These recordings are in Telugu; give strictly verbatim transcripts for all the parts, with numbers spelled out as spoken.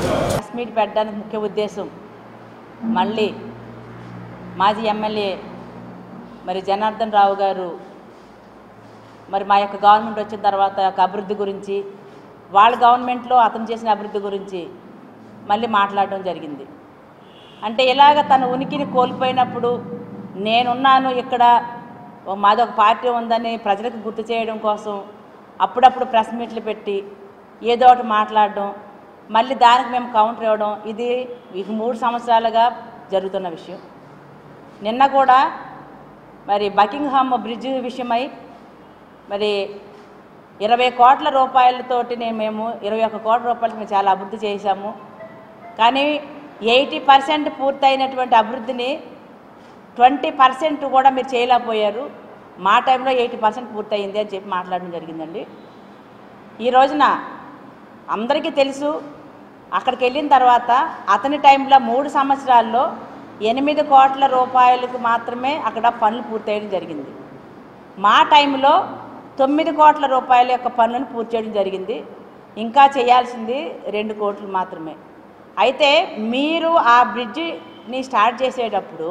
ప్రెస్ మీట్ పెట్టడానికి ముఖ్య ఉద్దేశం మళ్ళీ మాజీ ఎమ్మెల్యే మరి జనార్దన్ రావు గారు మరి మా యొక్క గవర్నమెంట్ వచ్చిన తర్వాత యొక్క అభివృద్ధి గురించి వాళ్ళ గవర్నమెంట్లో అతను చేసిన అభివృద్ధి గురించి మళ్ళీ మాట్లాడడం జరిగింది. అంటే ఇలాగ తన ఉనికిని కోల్పోయినప్పుడు నేనున్నాను ఇక్కడ మాదొక పార్టీ ఉందని ప్రజలకు గుర్తు చేయడం కోసం అప్పుడప్పుడు ప్రెస్ మీట్లు పెట్టి ఏదో ఒకటి మాట్లాడడం, మళ్ళీ దానికి మేము కౌంటర్ ఇవ్వడం, ఇది ఇక మూడు సంవత్సరాలుగా జరుగుతున్న విషయం. నిన్న కూడా మరి బకింగ్హామ్ బ్రిడ్జ్ విషయమై మరి ఇరవై కోట్ల రూపాయలతోటి మేము ఇరవై ఒక్క కోట్ల రూపాయలకి మేము చాలా అభివృద్ధి చేశాము. కానీ ఎయిటీ పర్సెంట్ పూర్తయినటువంటి అభివృద్ధిని ట్వంటీ పర్సెంట్ కూడా మీరు చేయలేకపోయారు. మా టైంలో ఎయిటీ పర్సెంట్ పూర్తయింది అని చెప్పి మాట్లాడడం జరిగిందండి. ఈ రోజున అందరికీ తెలుసు, అక్కడికి వెళ్ళిన తర్వాత అతని టైంలో మూడు సంవత్సరాల్లో ఎనిమిది కోట్ల రూపాయలకు మాత్రమే అక్కడ పనులు పూర్తయ్యడం జరిగింది. మా టైంలో తొమ్మిది కోట్ల రూపాయల యొక్క పనులను పూర్తి చేయడం జరిగింది. ఇంకా చేయాల్సింది రెండు కోట్లు మాత్రమే. అయితే మీరు ఆ బ్రిడ్జిని స్టార్ట్ చేసేటప్పుడు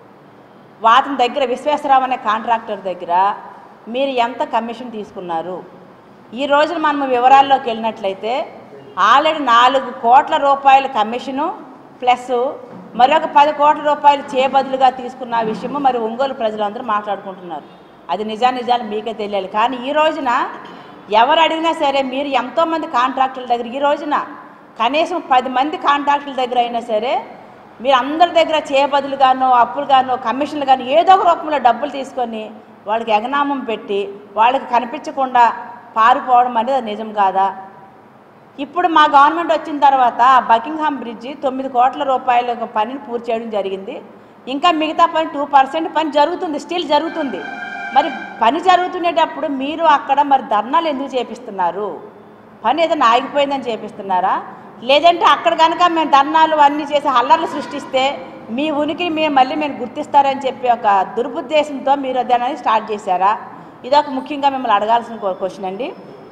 వాటి దగ్గర విశ్వేశ్వరరావు అనే కాంట్రాక్టర్ దగ్గర మీరు ఎంత కమిషన్ తీసుకున్నారు? ఈ రోజున మనం వివరాల్లోకి వెళ్ళినట్లయితే ఆల్రెడీ నాలుగు కోట్ల రూపాయల కమిషను ప్లస్ మరొక పది కోట్ల రూపాయలు చేయబదులుగా తీసుకున్న విషయము మరి ఒంగోలు ప్రజలందరూ మాట్లాడుకుంటున్నారు. అది నిజా నిజాలు మీకే తెలియాలి. కానీ ఈ రోజున ఎవరు అడిగినా సరే మీరు ఎంతోమంది కాంట్రాక్టుల దగ్గర ఈ రోజున కనీసం పది మంది కాంట్రాక్టుల దగ్గర అయినా సరే మీరు అందరి దగ్గర చేయబదులుగానో అప్పులుగానో కమిషన్లు కానీ ఏదో ఒక రూపంలో డబ్బులు తీసుకొని వాళ్ళకి ఎగనామం పెట్టి వాళ్ళకి కనిపించకుండా పారిపోవడం అనేది నిజం కాదా? ఇప్పుడు మా గవర్నమెంట్ వచ్చిన తర్వాత బకింగ్హామ్ బ్రిడ్జి తొమ్మిది కోట్ల రూపాయల పనిని పూర్తి చేయడం జరిగింది. ఇంకా మిగతా పని టూ పర్సెంట్ పని జరుగుతుంది, స్టిల్ జరుగుతుంది. మరి పని జరుగుతునేటప్పుడు మీరు అక్కడ మరి ధర్నాలు ఎందుకు చేపిస్తున్నారు? పని ఏదైనా ఆగిపోయిందని చేపిస్తున్నారా? లేదంటే అక్కడ కనుక మేము ధర్నాలు అన్నీ చేసి హల్లర్లు సృష్టిస్తే మీ ఉనికిని మేము మళ్ళీ మేము గుర్తిస్తారని చెప్పి ఒక దుర్బుద్దేశంతో మీరు దాన్ని స్టార్ట్ చేశారా? ఇదొక ముఖ్యంగా మిమ్మల్ని అడగాల్సిన క్వశ్చన్ అండి.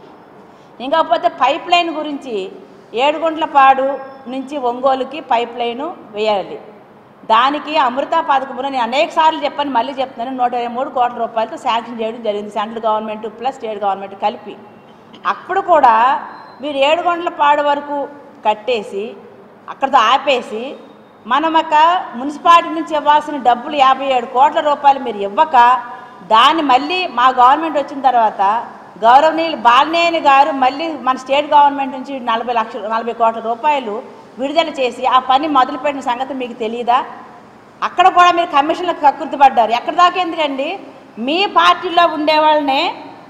ఇంకపోతే పైప్ లైన్ గురించి ఏడుగుంట్లపాడు నుంచి ఒంగోలుకి పైప్ లైను వేయాలి. దానికి అమృత పథకంలో నేను అనేక సార్లు చెప్పాను, మళ్ళీ చెప్తున్నాను, నూట ఇరవై మూడు కోట్ల రూపాయలతో శాంక్షన్ చేయడం జరిగింది central government plus state government కలిపి. అప్పుడు కూడా మీరు ఏడుగుంట్లపాడు వరకు కట్టేసి అక్కడితో ఆపేసి మనం ఒక మున్సిపాలిటీ నుంచి ఇవ్వాల్సిన డబ్బులు యాభై ఏడు కోట్ల రూపాయలు మీరు ఇవ్వక దాన్ని మళ్ళీ మా గవర్నమెంట్ వచ్చిన తర్వాత గౌరవనీయులు బాలినేని గారు మళ్ళీ మన స్టేట్ గవర్నమెంట్ నుంచి నలభై లక్షల నలభై కోట్ల రూపాయలు విడుదల చేసి ఆ పని మొదలుపెట్టిన సంగతి మీకు తెలియదా? అక్కడ కూడా మీరు కమిషన్లకు కక్కుర్తిపడ్డారు. ఎక్కడ దాకా ఎందుకండి? మీ పార్టీలో ఉండేవాళ్ళనే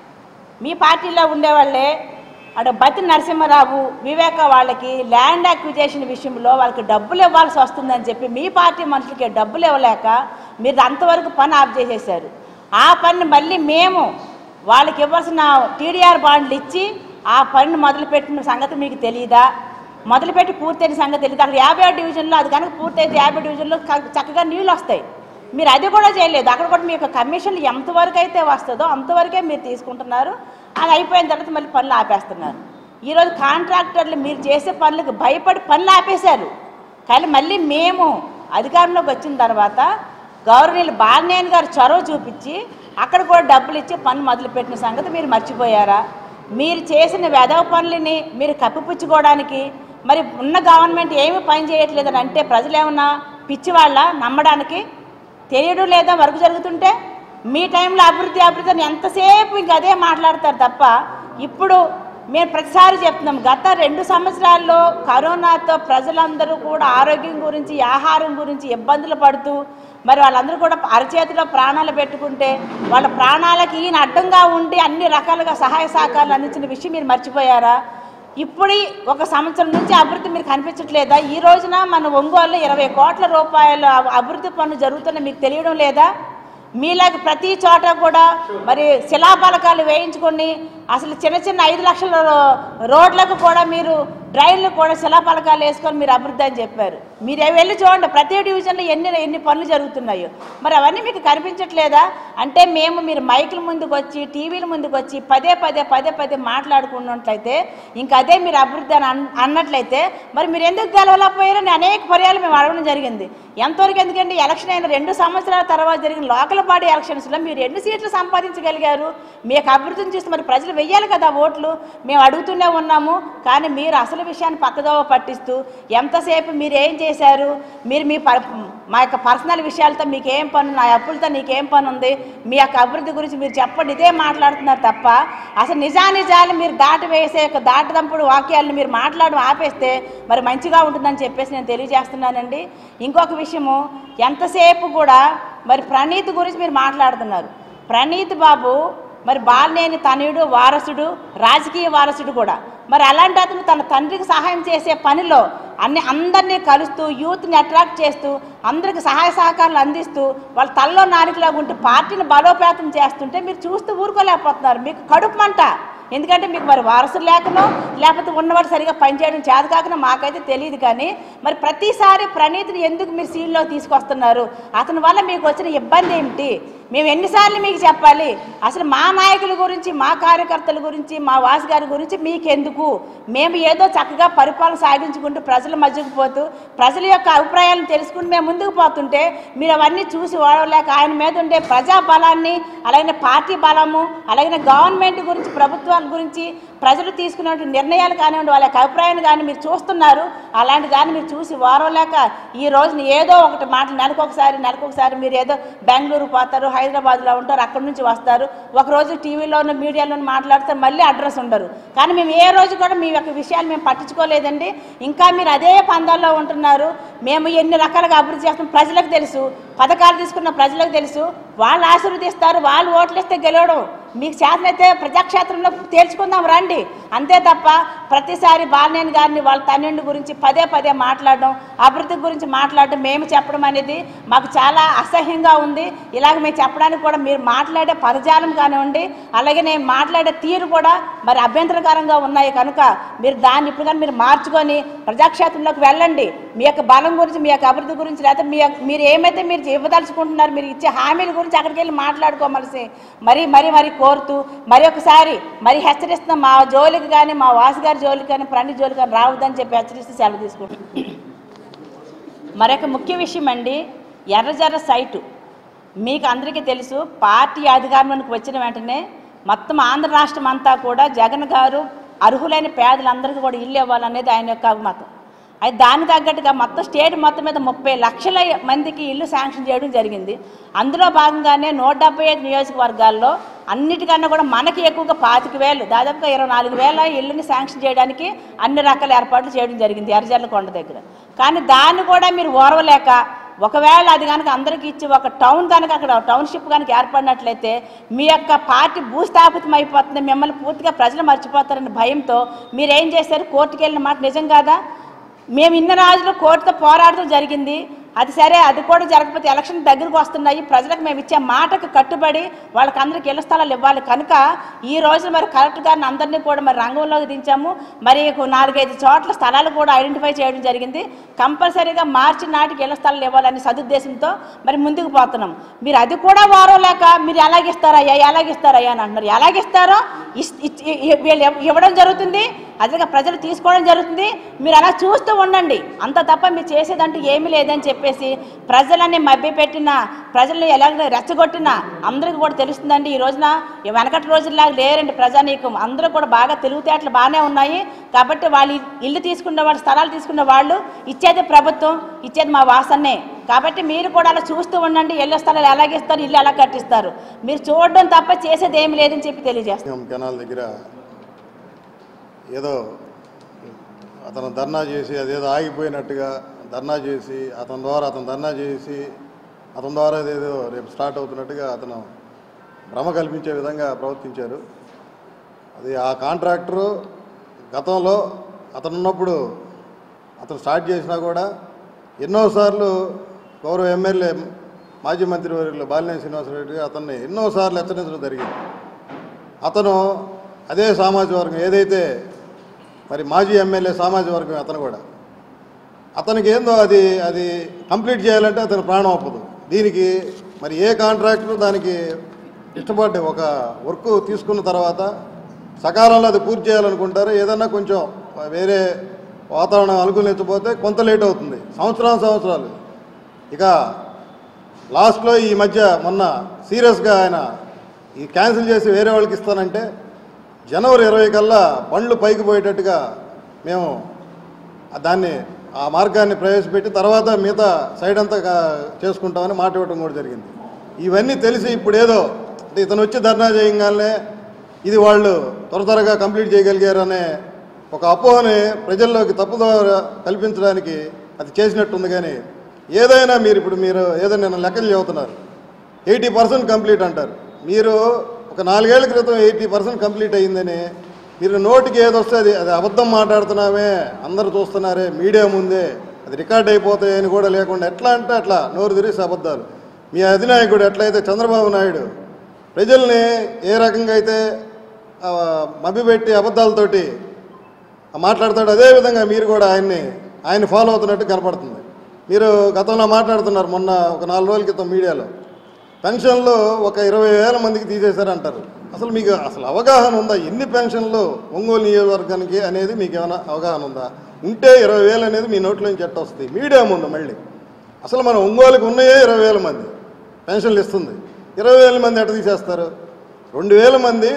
మీ పార్టీలో ఉండేవాళ్ళే అక్కడ బతి నరసింహారావు వివేక వాళ్ళకి ల్యాండ్ అక్విజేషన్ విషయంలో వాళ్ళకి డబ్బులు ఇవ్వాల్సి వస్తుందని చెప్పి మీ పార్టీ మనుషులకి డబ్బులు ఇవ్వలేక మీరు అంతవరకు పని ఆఫ్ చేసేసారు. ఆ పని మళ్ళీ మేము వాళ్ళకి ఇవ్వాల్సిన టీడీఆర్ బాండ్లు ఇచ్చి ఆ పనిని మొదలుపెట్టిన సంగతి మీకు తెలియదా? మొదలుపెట్టి పూర్తయిన సంగతి తెలియదు. అక్కడ యాభై ఆరు డివిజన్లో అది కనుక పూర్తయితే యాభై డివిజన్లో చక్కగా నీళ్ళు వస్తాయి. మీరు అది కూడా చేయలేదు. అక్కడ కూడా మీ యొక్క కమిషన్లు ఎంతవరకు అయితే వస్తుందో అంతవరకే మీరు తీసుకుంటున్నారు. అది అయిపోయిన తర్వాత మళ్ళీ పనులు ఆపేస్తున్నారు. ఈరోజు కాంట్రాక్టర్లు మీరు చేసే పనులకు భయపడి పనులు ఆపేశారు. కానీ మళ్ళీ మేము అధికారంలోకి వచ్చిన తర్వాత గవర్నర్ బాలినేని గారు చొరవ చూపించి అక్కడ కూడా డబ్బులు ఇచ్చి పని మొదలుపెట్టిన సంగతి మీరు మర్చిపోయారా? మీరు చేసిన వెధవ పనులని మీరు కప్పిపుచ్చుకోవడానికి మరి ఉన్న గవర్నమెంట్ ఏమీ పని చేయట్లేదని అంటే ప్రజలు ఏమన్నా పిచ్చివాళ్ళ నమ్మడానికి తెలియడం లేదా? వర్క్ జరుగుతుంటే మీ టైంలో అభివృద్ధి అభివృద్ధి అని ఎంతసేపు ఇంక అదే మాట్లాడతారు తప్ప ఇప్పుడు మేము ప్రతిసారి చెప్తున్నాం. గత రెండు సంవత్సరాల్లో కరోనాతో ప్రజలందరూ కూడా ఆరోగ్యం గురించి ఆహారం గురించి ఇబ్బందులు పడుతూ మరి వాళ్ళందరూ కూడా అరచేతిలో ప్రాణాలు పెట్టుకుంటే వాళ్ళ ప్రాణాలకి ఈయన అడ్డంగా ఉండి అన్ని రకాలుగా సహాయ సహకారాలు అందించిన విషయం మీరు మర్చిపోయారా? ఇప్పుడు ఒక సంవత్సరం నుంచి అభివృద్ధి మీరు కనిపించట్లేదా? ఈ రోజున మన ఒంగోలులో ఇరవై కోట్ల రూపాయల అభివృద్ధి పనులు జరుగుతున్నా మీకు తెలియడం లేదా? మీలాగా ప్రతి చోట కూడా మరి శిలాఫలకాలు వేయించుకొని అసలు చిన్న చిన్న ఐదు లక్షల రోడ్లకు కూడా మీరు డ్రైన్లు కూడా శిలాఫలకాలు వేసుకొని మీరు అభివృద్ధి అని చెప్పారు. మీరు వెళ్ళి చూడండి ప్రతి డివిజన్లో ఎన్ని ఎన్ని పనులు జరుగుతున్నాయో. మరి అవన్నీ మీకు కనిపించట్లేదా? అంటే మేము మీరు మైకుల ముందుకు వచ్చి టీవీల ముందుకు వచ్చి పదే పదే పదే పదే మాట్లాడుకున్నట్లయితే ఇంకా అదే మీరు అభివృద్ధి అని అన్నట్లయితే మరి మీరు ఎందుకు గెలవలేకపోయారని అనేక పర్యాలు మేము అడగడం జరిగింది. ఎంతవరకు ఎందుకంటే ఎలక్షన్ అయిన రెండు సంవత్సరాల తర్వాత జరిగిన లోకల్ బాడీ ఎలక్షన్స్లో మీరు ఎన్ని సీట్లు సంపాదించగలిగారు? మీకు అభివృద్ధిని చూస్తే మరి ప్రజలు వెయ్యాలి కదా ఓట్లు. మేము అడుగుతూనే ఉన్నాము, కానీ మీరు అసలు విషయాన్ని పక్కదోవ పట్టిస్తూ ఎంతసేపు మీరు ఏం చేశారు, మీరు మీ మా యొక్క పర్సనల్ విషయాలతో మీకు ఏం పని, నా అప్పులతో నీకేం పని ఉంది, మీ యొక్క అభివృద్ధి గురించి మీరు చెప్పండి, ఇదే మాట్లాడుతున్నారు తప్ప అసలు నిజానిజాలు మీరు దాటి వేసే యొక్క దాటదంపుడు వాక్యాలను మీరు మాట్లాడడం ఆపేస్తే మరి మంచిగా ఉంటుందని చెప్పేసి నేను తెలియజేస్తున్నానండి. ఇంకొక విషయము, ఎంతసేపు కూడా మరి ప్రణీత్ గురించి మీరు మాట్లాడుతున్నారు. ప్రణీత్ బాబు మరి బాలినేని తనయుడు, వారసుడు, రాజకీయ వారసుడు కూడా. మరి అలాంటి అతను తన తండ్రికి సహాయం చేసే పనిలో అన్ని అందరినీ కలుస్తూ యూత్ని అట్రాక్ట్ చేస్తూ అందరికి సహాయ సహకారాలు అందిస్తూ వాళ్ళ తల్లో నాలుకలాగా ఉంటూ పార్టీని బలోపేతం చేస్తుంటే మీరు చూస్తూ ఊరుకోలేకపోతున్నారు. మీకు కడుపు మంట. ఎందుకంటే మీకు మరి వారసులు లేకనో లేకపోతే ఉన్నవాడు సరిగా పనిచేయడం చేత కాకనో మాకైతే తెలియదు. కానీ మరి ప్రతిసారి ప్రణీత్ని ఎందుకు మీరు సీన్లో తీసుకొస్తున్నారు? అతని వల్ల మీకు వచ్చిన ఇబ్బంది ఏమిటి? మేము ఎన్నిసార్లు మీకు చెప్పాలి? అసలు మా నాయకుల గురించి, మా కార్యకర్తల గురించి, మా వాసు గారి గురించి మీకెందుకు? మేము ఏదో చక్కగా పరిపాలన సాగించుకుంటూ ప్రజల మధ్యకు పోతూ ప్రజల యొక్క అభిప్రాయాలను తెలుసుకుని మేము ముందుకు పోతుంటే మీరు అవన్నీ చూసి ఓడలేక ఆయన మీద ఉండే ప్రజా బలాన్ని, అలాగే పార్టీ బలము, అలాగే గవర్నమెంట్ గురించి, ప్రభుత్వాల గురించి ప్రజలు తీసుకునే నిర్ణయాలు కానివ్వండి, వాళ్ళ యొక్క అభిప్రాయాన్ని కానీ మీరు చూస్తున్నారు. అలాంటి దాన్ని మీరు చూసి వారలేక ఈ రోజున ఏదో ఒకటి మాటలు నెలకొకసారి నెలకొకసారి మీరు ఏదో బెంగళూరు పోతారు, హైదరాబాద్లో ఉంటారు, అక్కడి నుంచి వస్తారు, ఒకరోజు టీవీలోనూ మీడియాలోనూ మాట్లాడతారు, మళ్ళీ అడ్రస్ ఉండరు. కానీ మేము ఏ రోజు కూడా మీ యొక్క విషయాలు మేము పట్టించుకోలేదండి. ఇంకా మీరు అదే పందాల్లో ఉంటున్నారు. మేము ఎన్ని రకాలుగా అభివృద్ధి చేస్తాం ప్రజలకు తెలుసు, పథకాలు తీసుకున్న ప్రజలకు తెలుసు. వాళ్ళు ఆశీర్వదిస్తారు, వాళ్ళు ఓట్లు ఇస్తే గెలవడం. మీకు చేతనైతే ప్రజాక్షేత్రంలో తేల్చుకుందాం రండి. అంతే తప్ప ప్రతిసారి బాలినేని గారిని వాళ్ళ తన్నిండి గురించి పదే పదే మాట్లాడడం, అభివృద్ధి గురించి మాట్లాడడం, మేము చెప్పడం అనేది మాకు చాలా అసహ్యంగా ఉంది. ఇలాగ మేము చెప్పడానికి కూడా మీరు మాట్లాడే పదజాలం కానివ్వండి, అలాగే నేను మాట్లాడే తీరు కూడా మరి అభ్యంతరకరంగా ఉన్నాయి. కనుక మీరు దాన్ని ఇప్పుడు కానీ మీరు మార్చుకొని ప్రజాక్షేత్రంలోకి వెళ్ళండి. మీ యొక్క బలం గురించి, మీ యొక్క అభివృద్ధి గురించి, లేకపోతే మీ మీరు ఏమైతే మీరు ఇవ్వదలుచుకుంటున్నారు, మీరు ఇచ్చే హామీల గురించి అక్కడికి వెళ్ళి మాట్లాడుకోమలిసి మరీ మరీ మరీ కోరుతూ మరి ఒకసారి మరి హెచ్చరిస్తున్నాం. మా జోలికి కానీ, మా వాసు గారి జోలికి కానీ, ప్రణీత్ జోలికి కానీ రావద్దని చెప్పి హెచ్చరిస్తూ సెలవు తీసుకుంటాం. మరొక ముఖ్య విషయం అండి, ఎర్రజర్ర సైటు మీకు అందరికీ తెలుసు. పార్టీ అధికారంలోకి వచ్చిన వెంటనే మొత్తం ఆంధ్ర రాష్ట్రం అంతా కూడా జగన్ గారు అర్హులైన పేదలందరికీ కూడా ఇల్లు ఇవ్వాలనేది ఆయన యొక్క అభిమతం. అయితే దానికి తగ్గట్టుగా మొత్తం స్టేట్ మొత్తం మీద ముప్పై లక్షల మందికి ఇల్లు శాంక్షన్ చేయడం జరిగింది. అందులో భాగంగానే నూట డెబ్బై ఐదు నియోజకవర్గాల్లో అన్నిటికన్నా కూడా మనకి ఎక్కువగా పాతిక వేలు దాదాపుగా ఇరవై నాలుగు వేల ఇల్లుని శాంక్షన్ చేయడానికి అన్ని రకాల ఏర్పాట్లు చేయడం జరిగింది ఎర్రజర్ల కొండ దగ్గర. కానీ దాన్ని కూడా మీరు ఓర్వలేక ఒకవేళ అది కనుక అందరికీ ఇచ్చి ఒక టౌన్ కనుక అక్కడ టౌన్షిప్ కనుక ఏర్పడినట్లయితే మీ యొక్క పార్టీ భూస్థాపితం అయిపోతుంది, మిమ్మల్ని పూర్తిగా ప్రజలు మర్చిపోతారని భయంతో మీరేం చేశారు? కోర్టుకు వెళ్ళిన మాట నిజం కాదా? మేము ఇన్ని రోజులు కోర్టుతో పోరాడటం జరిగింది. అది సరే, అది కూడా జరగకపోతే ఎలక్షన్ దగ్గరకు వస్తున్నాయి, ప్రజలకు మేము ఇచ్చే మాటకు కట్టుబడి వాళ్ళకి అందరికీ ఇళ్ల స్థలాలు ఇవ్వాలి. కనుక ఈ రోజు మరి కలెక్టర్ గారిని అందరినీ కూడా మరి రంగంలోకి దించాము. మరి నాలుగైదు చోట్ల స్థలాలు కూడా ఐడెంటిఫై చేయడం జరిగింది. కంపల్సరీగా మార్చి నాటికి ఇళ్ల స్థలాలు ఇవ్వాలని సదుద్దేశంతో మరి ముందుకు పోతున్నాం. మీరు అది కూడా వారం లేక మీరు ఎలాగిస్తారయ్యా ఎలాగిస్తారయ్యా అని అంటున్నారు. ఎలాగిస్తారో వీళ్ళు ఇవ్వడం జరుగుతుంది, అదిగా ప్రజలు తీసుకోవడం జరుగుతుంది. మీరు అలా చూస్తూ ఉండండి, అంత తప్ప మీరు చేసేదంటూ ఏమీ లేదని చెప్పేసి ప్రజలన్నీ మభ్యపెట్టిన, ప్రజల్ని ఎలా రెచ్చగొట్టినా అందరికీ కూడా తెలుస్తుందండి. ఈ రోజున వెనకటి రోజుల్లాగా లేరండి ప్రజానీకం, అందరూ కూడా బాగా తెలివితేటలు బాగానే ఉన్నాయి. కాబట్టి వాళ్ళు ఇల్లు తీసుకున్న వాళ్ళు, స్థలాలు తీసుకున్న వాళ్ళు ఇచ్చేది ప్రభుత్వం, ఇచ్చేది మా వాసన్నే. కాబట్టి మీరు కూడా అలా చూస్తూ ఉండండి, ఇళ్ళ స్థలాలు ఎలాగిస్తారు, ఇల్లు ఎలా కట్టిస్తారు, మీరు చూడడం తప్ప చేసేది ఏమి లేదని చెప్పి తెలియజేస్తాం. కెనాల్ దగ్గర ఏదో అతను ధర్నా చేసి అదేదో ఆగిపోయినట్టుగా ధర్నా చేసి అతని ద్వారా అతను ధర్నా చేసి అతని ద్వారా ఏదో రేపు స్టార్ట్ అవుతున్నట్టుగా అతను భ్రమ కల్పించే విధంగా ప్రవర్తించారు. అది ఆ కాంట్రాక్టరు గతంలో అతను ఉన్నప్పుడు అతను స్టార్ట్ చేసినా కూడా ఎన్నోసార్లు గౌరవ ఎమ్మెల్యే మాజీ మంత్రివర్యులు బాలినేని శ్రీనివాసరెడ్డి అతన్ని ఎన్నోసార్లు హెచ్చరించడం జరిగింది. అతను అదే సామాజిక వర్గం ఏదైతే మరి మాజీ ఎమ్మెల్యే సామాజిక వర్గం అతను కూడా. అతనికి ఏందో అది అది కంప్లీట్ చేయాలంటే అతను ప్రాణం అప్పదు. దీనికి మరి ఏ కాంట్రాక్టర్ దానికి ఇష్టపడి ఒక వర్క్ తీసుకున్న తర్వాత సకాలంలో అది పూర్తి చేయాలనుకుంటారు. ఏదన్నా కొంచెం వేరే వాతావరణం అనుకూలించకపోతే కొంత లేట్ అవుతుంది, సంవత్సరాలు సంవత్సరాలు. ఇక లాస్ట్లో ఈ మధ్య మొన్న సీరియస్గా ఆయన ఈ క్యాన్సిల్ చేసి వేరే వాళ్ళకి ఇస్తానంటే జనవరి ఇరవై కల్లా బండ్లు పైకి పోయేటట్టుగా మేము దాన్ని ఆ మార్గాన్ని ప్రవేశపెట్టి తర్వాత మిగతా సైడ్ అంతా చేసుకుంటామని మాట ఇవ్వడం కూడా జరిగింది. ఇవన్నీ తెలిసి ఇప్పుడు ఏదో అంటే ఇతను వచ్చి ధర్నా చేయగానే ఇది వాళ్ళు త్వర త్వరగా కంప్లీట్ చేయగలిగారనే ఒక అపోహని ప్రజల్లోకి తప్పుదోవ కల్పించడానికి అది చేసినట్టుంది. కానీ ఏదైనా మీరు ఇప్పుడు మీరు ఏదైనా నిన్న లెక్కలు చెబుతున్నారు, ఎయిటీ పర్సెంట్ కంప్లీట్ అంటారు. మీరు ఒక నాలుగేళ్ల క్రితం ఎయిటీ పర్సెంట్ కంప్లీట్ అయ్యిందని మీరు నోటికి ఏదొస్తే అది అది అబద్ధం మాట్లాడుతున్నామే, అందరూ చూస్తున్నారే మీడియా ముందే, అది రికార్డ్ అయిపోతాయని కూడా లేకుండా ఎట్లా అంటే అట్లా నోరు తిరిగి అబద్ధాలు. మీ అధినాయకుడు ఎట్లయితే చంద్రబాబు నాయుడు ప్రజల్ని ఏ రకంగా అయితే మభ్యపెట్టి అబద్ధాలతోటి మాట్లాడతాడు, అదేవిధంగా మీరు కూడా ఆయన్ని ఆయన ఫాలో అవుతున్నట్టు కనపడుతుంది. మీరు గతంలో మాట్లాడుతున్నారు మొన్న ఒక నాలుగు రోజుల క్రితం మీడియాలో పెన్షన్లు ఒక ఇరవై వేల మందికి తీసేశారంటారు. అసలు మీకు అసలు అవగాహన ఉందా ఎన్ని పెన్షన్లు ఒంగోలు నియోజకవర్గానికి అనేది మీకు ఏమైనా అవగాహన ఉందా? ఉంటే ఇరవై వేలు అనేది మీ నోట్లో నుంచి ఎట్ట వస్తుంది మీడియా ముందు? మళ్ళీ అసలు మన ఒంగోలుకి ఉన్నాయే ఇరవై వేల మంది పెన్షన్లు ఇస్తుంది, ఇరవై వేల మంది ఎట్ట తీసేస్తారు? రెండు వేల మంది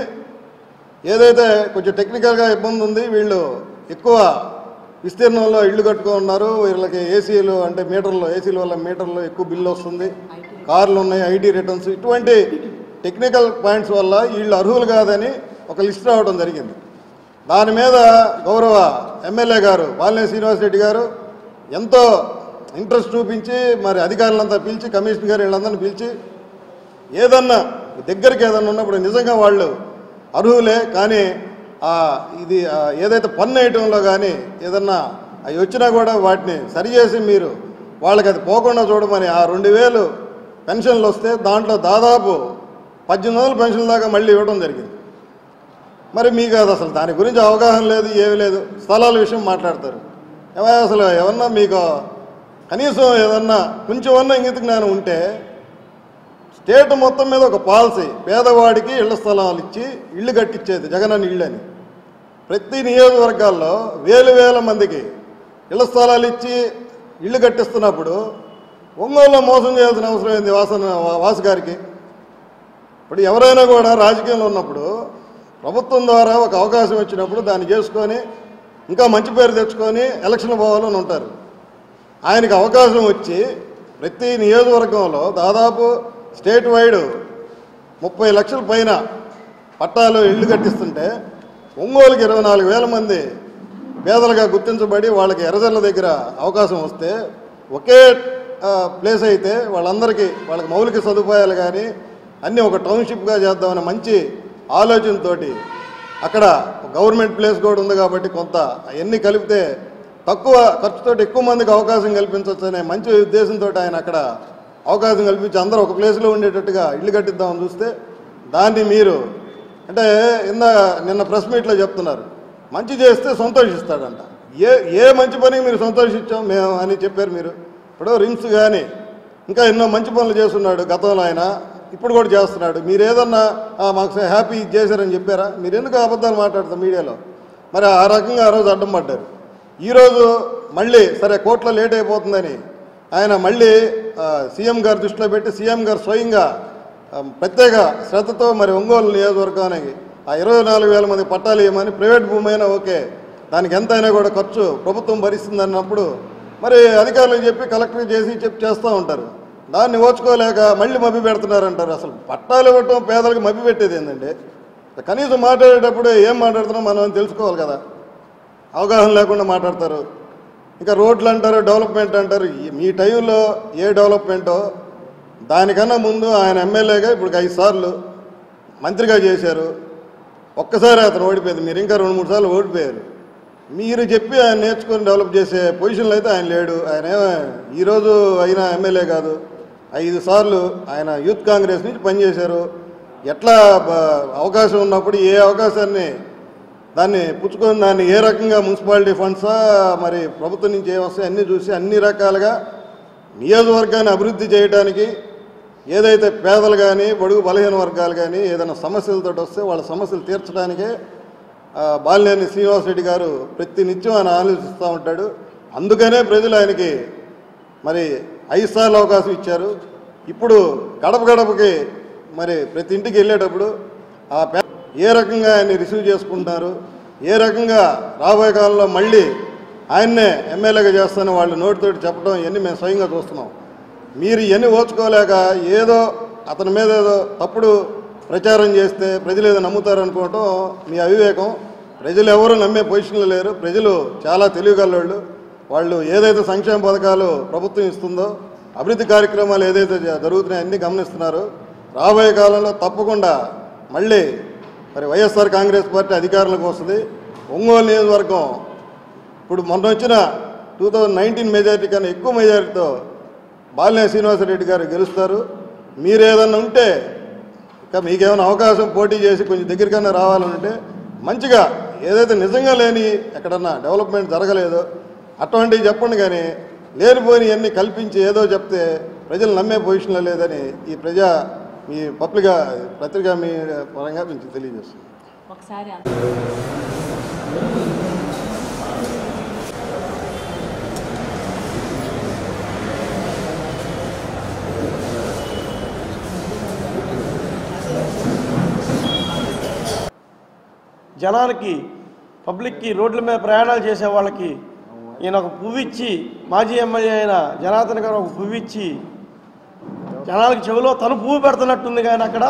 ఏదైతే కొంచెం టెక్నికల్గా ఇబ్బంది ఉంది, వీళ్ళు ఎక్కువ విస్తీర్ణంలో ఇళ్ళు కట్టుకో ఉన్నారు, వీళ్ళకి ఏసీలు అంటే మీటర్లు ఏసీల వల్ల మీటర్లు ఎక్కువ బిల్లు వస్తుంది, కార్లు ఉన్నాయి, ఐటీ రిటర్న్స్, ఇటువంటి టెక్నికల్ పాయింట్స్ వల్ల వీళ్ళు అర్హులు కాదని ఒక లిస్ట్ రావడం జరిగింది. దాని మీద గౌరవ ఎమ్మెల్యే గారు బాలినేని శ్రీనివాసరెడ్డి గారు ఎంతో ఇంట్రెస్ట్ చూపించి మరి అధికారులంతా పిలిచి కమిషనర్ గారు వీళ్ళందరినీ పిలిచి ఏదన్నా దగ్గరికి ఏదన్నా ఉన్నప్పుడు నిజంగా వాళ్ళు అర్హులే, కానీ ఇది ఏదైతే పన్ను వేయటంలో కానీ ఏదన్నా అవి వచ్చినా కూడా వాటిని సరిచేసి మీరు వాళ్ళకి అది పోకుండా చూడమని ఆ రెండు వేలు పెన్షన్లు వస్తే దాంట్లో దాదాపు పద్దెనిమిది వందల పెన్షన్ల దాకా మళ్ళీ ఇవ్వడం జరిగింది. మరి మీకు అది అసలు దాని గురించి అవగాహన లేదు, ఏమీ లేదు. స్థలాల విషయం మాట్లాడతారు. ఏమో అసలు ఏమన్నా మీకు కనీసం ఏదన్నా కొంచెమన్నా ఇంగిత జ్ఞానం ఉంటే స్టేట్ మొత్తం మీద ఒక పాలసీ పేదవాడికి ఇళ్ల స్థలాలు ఇచ్చి ఇళ్ళు కట్టించేది జగనన్న ఇళ్ళు అని ప్రతి నియోజకవర్గాల్లో వేలు వేల మందికి ఇళ్ల స్థలాలు ఇచ్చి ఇళ్ళు కట్టిస్తున్నప్పుడు ఒంగోలులో మోసం చేయాల్సిన అవసరం ఏంది వాసన వాసు గారికి? ఇప్పుడు ఎవరైనా కూడా రాజకీయంలో ఉన్నప్పుడు ప్రభుత్వం ద్వారా ఒక అవకాశం వచ్చినప్పుడు దాన్ని చేసుకొని ఇంకా మంచి పేరు తెచ్చుకొని ఎలక్షన్ పోవాలని ఉంటారు. ఆయనకి అవకాశం వచ్చి ప్రతి నియోజకవర్గంలో దాదాపు స్టేట్ వైడ్ ముప్పై లక్షల పైన పట్టాలు ఇళ్ళు కట్టిస్తుంటే ఒంగోలుకి ఇరవై నాలుగు వేల మంది పేదలుగా గుర్తించబడి వాళ్ళకి ఎర్రజల్ల దగ్గర అవకాశం వస్తే ఒకే ప్లేస్ అయితే వాళ్ళందరికీ వాళ్ళకి మౌలిక సదుపాయాలు కానీ అన్నీ ఒక టౌన్షిప్గా చేద్దామనే మంచి ఆలోచనతో అక్కడ గవర్నమెంట్ ప్లేస్ కూడా ఉంది కాబట్టి కొంత అవన్నీ కలిపితే తక్కువ ఖర్చుతో ఎక్కువ మందికి అవకాశం కల్పించవచ్చు అనే మంచి ఉద్దేశంతో ఆయన అక్కడ అవకాశం కల్పించి అందరూ ఒక ప్లేస్లో ఉండేటట్టుగా ఇల్లు కట్టిద్దామని చూస్తే దాన్ని మీరు అంటే ఇందా నిన్న ప్రెస్ మీట్లో చెప్తున్నారు మంచి చేస్తే సంతోషిస్తాడంట. ఏ ఏ మంచి పనికి మీరు సంతోషించాం మేము అని చెప్పారు మీరు. ఇప్పుడు రిమ్స్ కానీ ఇంకా ఎన్నో మంచి పనులు చేస్తున్నాడు గతంలో ఆయన, ఇప్పుడు కూడా చేస్తున్నాడు. మీరు ఏదన్నా మాకు హ్యాపీ చేశారని చెప్పారా? మీరు ఎందుకు అబద్ధాలు మాట్లాడతారు మీడియాలో? మరి ఆ రకంగా ఆ రోజు అడ్డం పడ్డారు. ఈరోజు మళ్ళీ సరే కోర్టులో లేట్ అయిపోతుందని ఆయన మళ్ళీ సీఎం గారు దృష్టిలో పెట్టి సీఎం గారు స్వయంగా ప్రత్యేక శ్రద్ధతో మరి ఒంగోలు నియోజకవర్గానికి ఆ ఇరవై నాలుగు వేల మంది పట్టాలు ఇవ్వమని, ప్రైవేట్ భూమి అయినా ఓకే దానికి ఎంత అయినా కూడా ఖర్చు ప్రభుత్వం భరిస్తుంది అన్నప్పుడు మరి అధికారులకు చెప్పి కలెక్టర్ చేసి చెప్పి చేస్తూ ఉంటారు. దాన్ని ఓచుకోలేక మళ్ళీ మభ్య పెడుతున్నారంటారు. అసలు పట్టాలు ఇవ్వటం పేదలకు మభ్య పెట్టేది ఏంటండి? కనీసం మాట్లాడేటప్పుడు ఏం మాట్లాడుతున్నాం మనం తెలుసుకోవాలి కదా. అవగాహన లేకుండా మాట్లాడతారు. ఇంకా రోడ్లు అంటారు, డెవలప్మెంట్ అంటారు. మీ టైంలో ఏ డెవలప్మెంటో దానికన్నా ముందు ఆయన ఎమ్మెల్యేగా ఇప్పుడు ఐదు సార్లు మంత్రిగా చేశారు. ఒక్కసారి అతను ఓడిపోయింది, మీరు ఇంకా రెండు మూడు సార్లు ఓడిపోయారు. మీరు చెప్పి ఆయన నేర్చుకొని డెవలప్ చేసే పొజిషన్లో అయితే ఆయన లేడు. ఆయన ఈరోజు అయినా ఎమ్మెల్యే కాదు, ఐదు సార్లు ఆయన యూత్ కాంగ్రెస్ నుంచి పనిచేశారు. ఎట్లా అవకాశం ఉన్నప్పుడు ఏ అవకాశాన్ని దాన్ని పుచ్చుకొని దాన్ని ఏ రకంగా మున్సిపాలిటీ ఫండ్సా మరి ప్రభుత్వం నుంచి ఏ వస్తాయి అన్నీ చూసి అన్ని రకాలుగా నియోజకవర్గాన్ని అభివృద్ధి చేయడానికి ఏదైతే పేదలు కానీ బడుగు బలహీన వర్గాలు కానీ ఏదైనా సమస్యలతో వస్తే వాళ్ళ సమస్యలు తీర్చడానికే బాలినేని శ్రీనివాసరెడ్డి గారు ప్రతి నిత్యం ఆయన ఆలోచిస్తూ ఉంటాడు. అందుకనే ప్రజలు ఆయనకి మరి ఐదు సార్లు అవకాశం ఇచ్చారు. ఇప్పుడు గడప గడపకి మరి ప్రతి ఇంటికి వెళ్ళేటప్పుడు ఆ ఏ రకంగా ఆయన్ని రిసీవ్ చేసుకుంటున్నారు, ఏ రకంగా రాబోయే కాలంలో మళ్ళీ ఆయన్నే ఎమ్మెల్యేగా చేస్తానని వాళ్ళు నోటితోటి చెప్పడం ఇవన్నీ మేము స్వయంగా చూస్తున్నాం. మీరు ఇవన్నీ ఓర్చుకోలేక ఏదో అతని మీద ఏదో తప్పుడు ప్రచారం చేస్తే ప్రజలు ఏదో నమ్ముతారు అనుకోవటం మీ అవివేకం. ప్రజలు ఎవరు నమ్మే పొజిషన్లో లేరు. ప్రజలు చాలా తెలివిగలవాళ్ళు. వాళ్ళు ఏదైతే సంక్షేమ పథకాలు ప్రభుత్వం ఇస్తుందో అభివృద్ధి కార్యక్రమాలు ఏదైతే జరుగుతున్నాయో అన్నీ గమనిస్తున్నారు. రాబోయే కాలంలో తప్పకుండా మళ్ళీ మరి వైఎస్ఆర్ కాంగ్రెస్ పార్టీ అధికారంలోకి వస్తుంది. ఒంగోలు నియోజకవర్గం ఇప్పుడు మొన్న వచ్చిన టూ థౌజండ్ నైన్టీన్ మెజారిటీ కన్నా ఎక్కువ మెజారిటీతో బాలినేని శ్రీనివాసరెడ్డి గారు గెలుస్తారు. మీరు ఏదన్నా ఉంటే ఇంకా మీకేమైనా అవకాశం పోటీ చేసి కొంచెం దగ్గరికన్నా రావాలంటే మంచిగా ఏదైతే నిజంగా లేని ఎక్కడన్నా డెవలప్మెంట్ జరగలేదో అటువంటివి చెప్పండి. కానీ లేనిపోని అన్నీ కల్పించి ఏదో చెప్తే ప్రజలు నమ్మే పొజిషన్లో లేదని ఈ ప్రజా మీ పబ్లిక్ పత్రికా మీ పరంగా మీకు తెలియజేస్తుంది. ఒకసారి జనాలకి పబ్లిక్కి రోడ్ల మీద ప్రయాణాలు చేసే వాళ్ళకి ఈయన ఒక పువ్విచ్చి మాజీ ఎమ్మెల్యే అయిన జనార్దన్ గారు ఒక పువ్విచ్చి జనాలకి చెవిలో తను పువ్వు పెడుతున్నట్టుంది. కానీ అక్కడ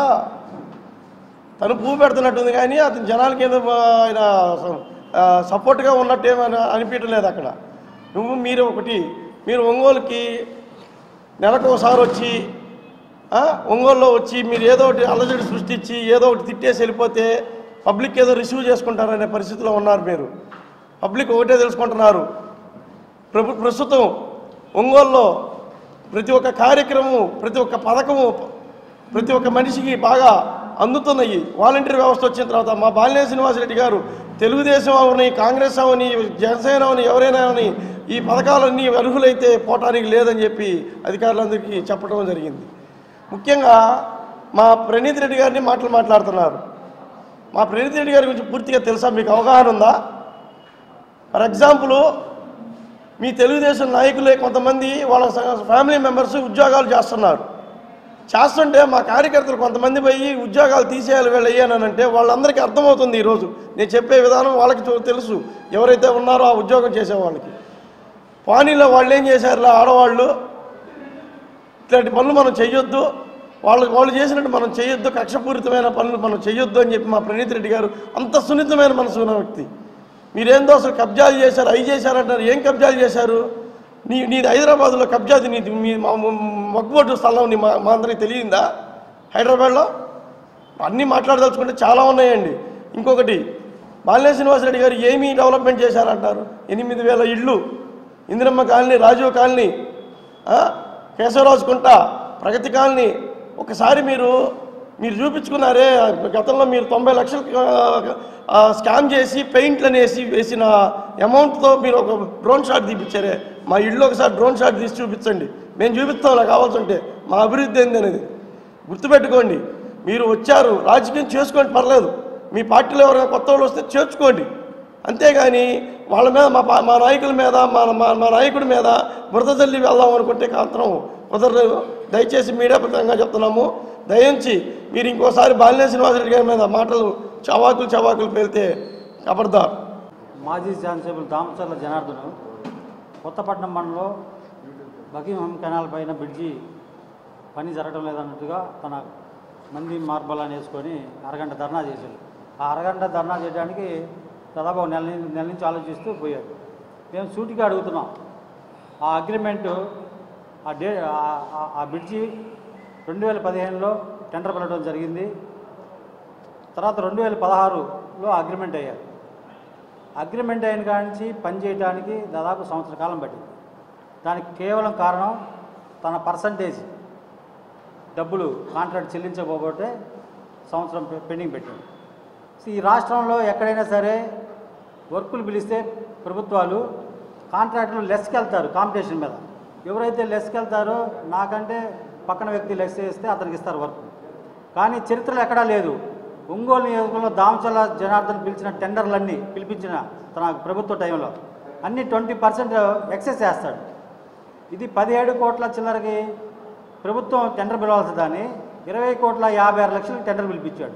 తను పువ్వు పెడుతున్నట్టుంది కానీ అతను జనాలకి ఏదో ఆయన సపోర్ట్గా ఉన్నట్టేమని అనిపించడం లేదు. అక్కడ నువ్వు మీరు ఒకటి మీరు ఒంగోలుకి నెలకు ఒకసారి వచ్చి ఒంగోలులో వచ్చి మీరు ఏదో ఒకటి అల్లజడి సృష్టించి ఏదో ఒకటి తిట్టేసి వెళ్ళిపోతే పబ్లిక్ ఏదో రిసీవ్ చేసుకుంటారనే పరిస్థితిలో ఉన్నారు. మీరు పబ్లిక్ ఒకటే తెలుసుకుంటున్నారు. ప్రభు ప్రస్తుతం ఒంగోలులో ప్రతి ఒక్క కార్యక్రమం ప్రతి ఒక్క పథకము ప్రతి ఒక్క మనిషికి బాగా అందుతున్నాయి. వాలంటీర్ వ్యవస్థ వచ్చిన తర్వాత మా బాలినేని శ్రీనివాసరెడ్డి గారు తెలుగుదేశం అవని కాంగ్రెస్ అవని జనసేన అవని ఎవరైనా అవని ఈ పథకాలన్నీ అర్హులైతే పోవటానికి లేదని చెప్పి అధికారులందరికీ చెప్పడం జరిగింది. ముఖ్యంగా మా ప్రణీత్ రెడ్డి గారిని మాటలు మాట్లాడుతున్నారు. మా ప్రణీత్ రెడ్డి గారి గురించి పూర్తిగా తెలుసా? మీకు అవగాహన ఉందా? ఫర్ ఎగ్జాంపుల్ మీ తెలుగుదేశం నాయకులే కొంతమంది వాళ్ళ ఫ్యామిలీ మెంబర్స్ ఉద్యోగాలు చేస్తున్నారు. చేస్తుంటే మా కార్యకర్తలు కొంతమంది పోయి ఉద్యోగాలు తీసేయాలి వీళ్ళు అయ్యానంటే వాళ్ళందరికీ అర్థమవుతుంది. ఈరోజు నేను చెప్పే విధానం వాళ్ళకి తెలుసు, ఎవరైతే ఉన్నారో ఆ ఉద్యోగం చేసే వాళ్ళకి. పానీలో వాళ్ళు ఏం చేశారు, ఆడవాళ్ళు ఇట్లాంటి పనులు మనం చెయ్యొద్దు, వాళ్ళు వాళ్ళు చేసినట్టు మనం చేయొద్దు, కక్షపూరితమైన పనులు మనం చేయొద్దు అని చెప్పి మా ప్రణీత్ రెడ్డి గారు అంత సున్నితమైన మనసు ఉన్న వ్యక్తి. మీరేందో అసలు కబ్జాలు చేశారు అవి చేశారంటారు. ఏం కబ్జాలు చేశారు? నీ నీది హైదరాబాద్లో కబ్జాది నీది మీ మగ్గుబొట్టు స్థలం నీ మా మా అందరికీ తెలియదా? హైదరాబాద్లో అన్నీ మాట్లాడదలుచుకుంటే చాలా ఉన్నాయండి. ఇంకొకటి బాలినేని శ్రీనివాసరెడ్డి గారు ఏమీ డెవలప్మెంట్ చేశారంటారు. ఎనిమిది వేల ఇళ్ళు Indiramma colony, Rajiv colony, Kesavaraju Kunta, Pragathi colony ఒకసారి మీరు మీరు చూపించుకున్నారే. గతంలో మీరు తొంభై లక్షలు స్కామ్ చేసి పెయింట్లను వేసి వేసిన అమౌంట్తో మీరు ఒక డ్రోన్ షాట్ తీపించారే. మా ఇళ్ళు ఒకసారి డ్రోన్ షాట్ తీసి చూపించండి, మేము చూపిస్తాం నాకు కావాల్సి ఉంటే. మా అభివృద్ధి ఏంది అనేది గుర్తుపెట్టుకోండి. మీరు వచ్చారు రాజకీయం చేసుకోండి, పర్లేదు. మీ పార్టీలో ఎవరైనా కొత్త వాళ్ళు వస్తే చేర్చుకోండి. అంతేగాని వాళ్ళ మీద మా మా నాయకుల మీద మా మా నాయకుడి మీద బురద జల్లి వెళ్దాం అనుకుంటే మాత్రం కుదరలేదు. దయచేసి మీడియా పరంగా చెప్తున్నాము, దయించి మీరు ఇంకోసారి బాలినేని శ్రీనివాసరెడ్డి గారి మీద మాటలు చవాకులు చవాకులు పేలితే ఖబర్దార్. మాజీ శాసనసభ్యులు దామచర్ల జనార్దన్ కొత్తపట్నం మండలంలో బకింగ్హామ్ కెనాల్ పైన బ్రిడ్జి పని జరగడం లేదన్నట్టుగా తన మంది మార్బలాన్ని వేసుకొని అరగంట ధర్నా చేశారు. ఆ అరగంట ధర్నా చేయడానికి దాదాపు నెల నెల నుంచి ఆలోచిస్తూ పోయారు. మేము సూటిగా అడుగుతున్నాం, ఆ అగ్రిమెంటు ఆ డే ఆ బ్రిడ్జి రెండు వేల పదిహేనులో టెండర్ పెట్టడం జరిగింది. తర్వాత రెండు వేల పదహారులో అగ్రిమెంట్ అయ్యారు. అగ్రిమెంట్ అయిన కాడి నుంచి పనిచేయడానికి దాదాపు సంవత్సర కాలం పట్టింది. దానికి కేవలం కారణం తన పర్సంటేజ్ డబ్బులు కాంట్రాక్ట్ చెల్లించబోబోతే సంవత్సరం పెండింగ్ పెట్టింది. ఈ రాష్ట్రంలో ఎక్కడైనా సరే వర్కులు పిలిస్తే ప్రభుత్వాలు కాంట్రాక్టులు లెస్కి వెళ్తారు కాంపిటీషన్ మీద. ఎవరైతే లెస్కి వెళ్తారో నాకంటే పక్కన వ్యక్తి లెస్ చేస్తే అతనికి ఇస్తారు వర్క్. కానీ చరిత్రలో ఎక్కడా లేదు. ఒంగోలు నియోజకవర్గంలో దామచల్ల జనార్దన్ పిలిచిన టెండర్లన్నీ పిలిపించిన తన ప్రభుత్వ టైంలో అన్నీ ట్వంటీ పర్సెంట్ ఎక్సెస్ చేస్తాడు. ఇది పదిహేడు కోట్ల చిల్లరకి ప్రభుత్వం టెండర్ పిలవాల్సి దాన్ని ఇరవై కోట్ల యాభై ఆరు లక్షలకి టెండర్ పిలిపించాడు.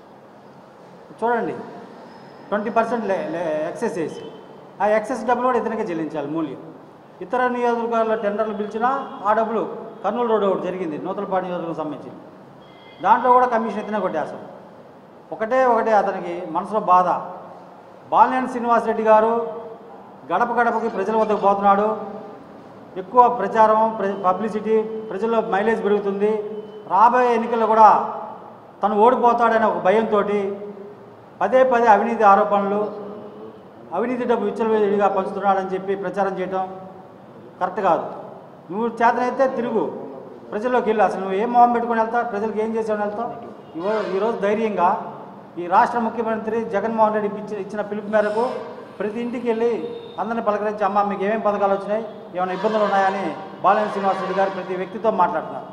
చూడండి, ట్వంటీ పర్సెంట్ ఎక్సెస్ వేసి ఆ ఎక్సెస్ డబ్బులు కూడా ఇతనికే చెల్లించాలి మూల్యం. ఇతర నియోజకవర్గాల్లో టెండర్లు పిలిచినా ఆ డబ్బులు కర్నూలు రోడ్డు ఒకటి జరిగింది నూతలపాడు నియోజకవర్గం సంబంధించింది, దాంట్లో కూడా కమిషన్ ఇతనే కొట్టేస్తాం. ఒకటే ఒకటే అతనికి మనసులో బాధ. బాలినేని శ్రీనివాసరెడ్డి గారు గడప గడపకి ప్రజల వద్దకు పోతున్నాడు. ఎక్కువ ప్రచారం, పబ్లిసిటీ, ప్రజల్లో మైలేజ్ పెరుగుతుంది. రాబోయే ఎన్నికల్లో కూడా తను ఓడిపోతాడనే ఒక భయంతో పదే పదే అవినీతి ఆరోపణలు, అవినీతి డబ్బు విచ్చలవిడిగా పంచుతున్నాడని చెప్పి ప్రచారం చేయడం కరెక్ట్ కాదు. నువ్వు చేతనైతే తిరుగు, ప్రజల్లోకి వెళ్ళి అసలు నువ్వు ఏం మొహం పెట్టుకొని వెళ్తావు, ప్రజలకు ఏం చేసావు వెళ్తావు. ఈరోజు ధైర్యంగా ఈ రాష్ట్ర ముఖ్యమంత్రి జగన్మోహన్ రెడ్డి ఇచ్చిన పిలుపు మేరకు ప్రతి ఇంటికి వెళ్ళి అందరిని పలకరించి అమ్మ మీకు ఏమేమి పథకాలు వచ్చినాయి, ఏమైనా ఇబ్బందులు ఉన్నాయని బాలినేని శ్రీనివాసరెడ్డి గారు ప్రతి వ్యక్తితో మాట్లాడుతున్నారు.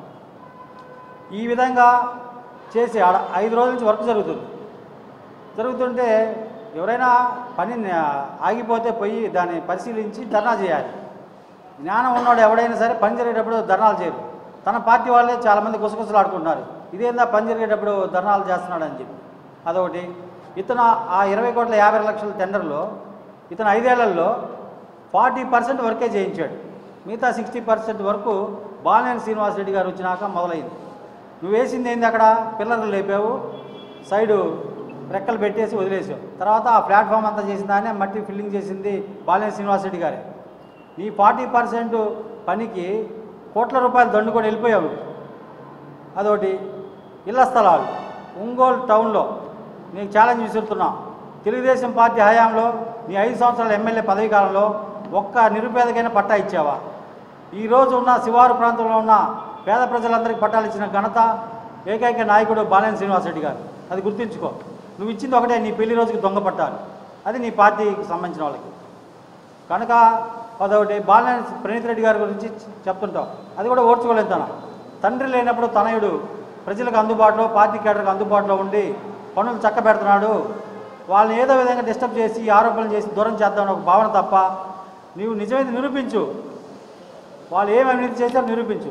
ఈ విధంగా చేసి ఆడ ఐదు రోజుల నుంచి వర్క్ జరుగుతుంది. జరుగుతుంటే ఎవరైనా పని ఆగిపోతే పోయి దాన్ని పరిశీలించి ధర్నా చేయాలి. జ్ఞానం ఉన్నవాడు ఎవడైనా సరే పని జరిగేటప్పుడు ధర్నాలు చేయరు. తన పార్టీ వాళ్ళే చాలామంది గుసగుసలు ఆడుకుంటున్నారు, ఇదేందా పని జరిగేటప్పుడు ధర్నాలు చేస్తున్నాడు అని చెప్పి. అదొకటి. ఇతను ఆ ఇరవై కోట్ల యాభై లక్షల టెండర్లో ఇతను ఐదేళ్లలో ఫార్టీ పర్సెంట్ వర్కే చేయించాడు. మిగతా సిక్స్టీ పర్సెంట్ వరకు బాలినేని శ్రీనివాసరెడ్డి గారు వచ్చినాక మొదలైంది. నువ్వు వేసింది ఏంది, అక్కడ పిల్లర్లు లేపావు, సైడు రెక్కలు పెట్టేసి వదిలేసావు. తర్వాత ఆ ప్లాట్ఫామ్ అంతా చేసిన దాన్ని మట్టి ఫిల్లింగ్ చేసింది బాలినేని శ్రీనివాసరెడ్డి గారే. నీ ఫార్టీ పర్సెంట్ పనికి కోట్ల రూపాయలు దండుకొని వెళ్ళిపోయావు. అదొకటి. ఇళ్ల స్థలాలు ఒంగోలు టౌన్లో నీకు ఛాలెంజ్ విసురుతున్నా. తెలుగుదేశం పార్టీ హయాంలో నీ ఐదు సంవత్సరాల ఎమ్మెల్యే పదవీ కాలంలో ఒక్క నిరుపేదకైనా పట్టా ఇచ్చావా? ఈరోజు ఉన్న శివారు ప్రాంతంలో ఉన్న పేద ప్రజలందరికీ పట్టాలు ఇచ్చిన ఘనత ఏకైక నాయకుడు బాలినేని శ్రీనివాసరెడ్డి గారు. అది గుర్తుంచుకో. నువ్వు ఇచ్చింది ఒకటే, నీ పెళ్లి రోజుకి దొంగ పట్టాలు, అది నీ పార్టీకి సంబంధించిన వాళ్ళకి. కనుక అదొకటి. బాలినేని ప్రణీత్ రెడ్డి గారి గురించి చెప్తుంటావు, అది కూడా ఓర్చుకోలేదు. తన తండ్రి లేనప్పుడు తనయుడు ప్రజలకు అందుబాటులో, పార్టీ కేడర్కి అందుబాటులో ఉండి పనులు చక్క పెడుతున్నాడు, వాళ్ళని ఏదో విధంగా డిస్టర్బ్ చేసి ఆరోపణలు చేసి దూరం చేద్దామని ఒక భావన తప్ప నీవు నిజమైతే నిరూపించు. వాళ్ళు ఏమి అవినీతి చేశారో నిరూపించు.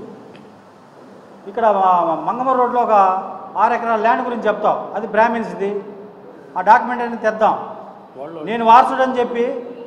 ఇక్కడ మంగమూరు రోడ్లో ఒక ఆరు ఎకరాల ల్యాండ్ గురించి చెప్తావు, అది బ్రాహ్మిన్స్ది. ఆ డాక్యుమెంట్ అనేది తెద్దాం. నేను వారసుడు అని చెప్పి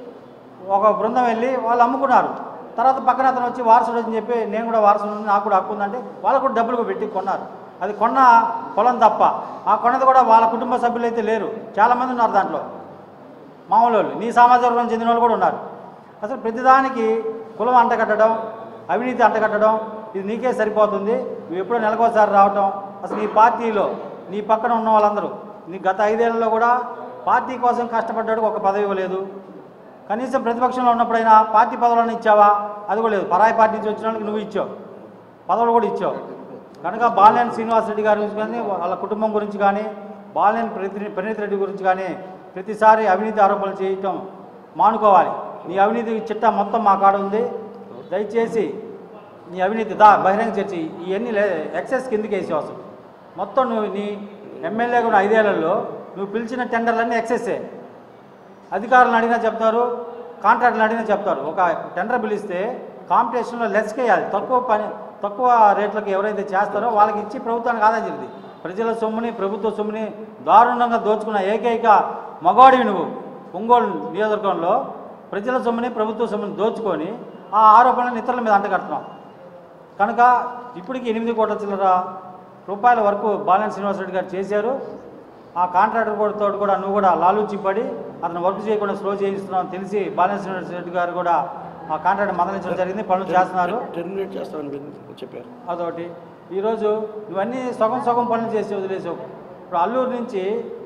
ఒక బృందం వెళ్ళి వాళ్ళు అమ్ముకున్నారు. తర్వాత పక్కన అతను వచ్చి వారసుడు అని చెప్పి నేను కూడా వారసుడు, నాకు కూడా హక్కు ఉందంటే వాళ్ళు కూడా డబ్బులు పెట్టి కొన్నారు. అది కొన్న పొలం తప్ప ఆ కొన్నది కూడా వాళ్ళ కుటుంబ సభ్యులు అయితే లేరు, చాలామంది ఉన్నారు దాంట్లో. మామూలు వాళ్ళు, నీ సామాజిక వర్గం చెందిన వాళ్ళు కూడా ఉన్నారు. అసలు ప్రతిదానికి కులం అంటగట్టడం, అవినీతి అంటగట్టడం, ఇది నీకే సరిపోతుంది. నువ్వు ఎప్పుడో నెలకోసారి రావటం. అసలు నీ పార్టీలో నీ పక్కన ఉన్న వాళ్ళందరూ నీ గత ఐదేళ్లలో కూడా పార్టీ కోసం కష్టపడ్డాడు, ఒక పదవి ఇవ్వలేదు. కనీసం ప్రతిపక్షంలో ఉన్నప్పుడైనా పార్టీ పదవులను ఇచ్చావా? అది కూడా లేదు. పరాయి పార్టీ నుంచి వచ్చిన వాళ్ళకి నువ్వు ఇచ్చావు, పదవులు కూడా ఇచ్చావు. కనుక బాలినేని శ్రీనివాసరెడ్డి గారి గురించి కానీ, వాళ్ళ కుటుంబం గురించి కానీ, బాలినేని ప్రణీత్ ప్రణీత్ రెడ్డి గురించి కానీ ప్రతిసారి అవినీతి ఆరోపణలు చేయటం మానుకోవాలి. నీ అవినీతి చిట్టా మొత్తం మా కాడ ఉంది. దయచేసి నీ అవినీతి దా బహిరంగ చర్చి ఇవన్నీ ఎక్సెస్ కిందకి వేసావు. అసలు మొత్తం నువ్వు నీ ఎమ్మెల్యే కూడా ఐదేళ్లలో నువ్వు పిలిచిన టెండర్లన్నీ ఎక్సెస్సే. అధికారులను అడిగినా చెప్తారు, కాంట్రాక్టులు అడిగినా చెప్తారు. ఒక టెండర్ పిలిస్తే కాంపిటీషన్లో లెస్కి వేయాలి. తక్కువ పని తక్కువ రేట్లకు ఎవరైతే చేస్తారో వాళ్ళకి ఇచ్చి ప్రభుత్వానికి ఆదా జరిగింది. ప్రజల సొమ్ముని, ప్రభుత్వ సొమ్ముని దారుణంగా దోచుకున్న ఏకైక మగవాడివి నువ్వు. ఒంగోలు నియోజకవర్గంలో ప్రజల సొమ్ముని, ప్రభుత్వ సొమ్ముని దోచుకొని ఆ ఆరోపణలను ఇతరుల మీద అంటగడుతున్నాం. కనుక ఇప్పటికి ఎనిమిది కోట్ల చిల్లర రూపాయల వరకు బాలినేని శ్రీనివాసరెడ్డి గారు చేశారు. ఆ కాంట్రాక్టర్ కూడా తోడు కూడా నువ్వు కూడా లాలూచి పడి అతను వర్క్ చేయకుండా స్లో చేయిస్తున్నావు తెలిసి బాలినేని శ్రీనివాసరెడ్డి గారు కూడా ఆ కాంట్రాక్ట్ మందలించడం జరిగింది. పనులు చేస్తున్నారు, టెర్మినేట్ చేస్తామని చెప్పారు. అదొకటి. ఈరోజు నువ్వన్నీ సగం సగం పనులు చేసి వదిలేసావు. ఇప్పుడు అల్లూరు నుంచి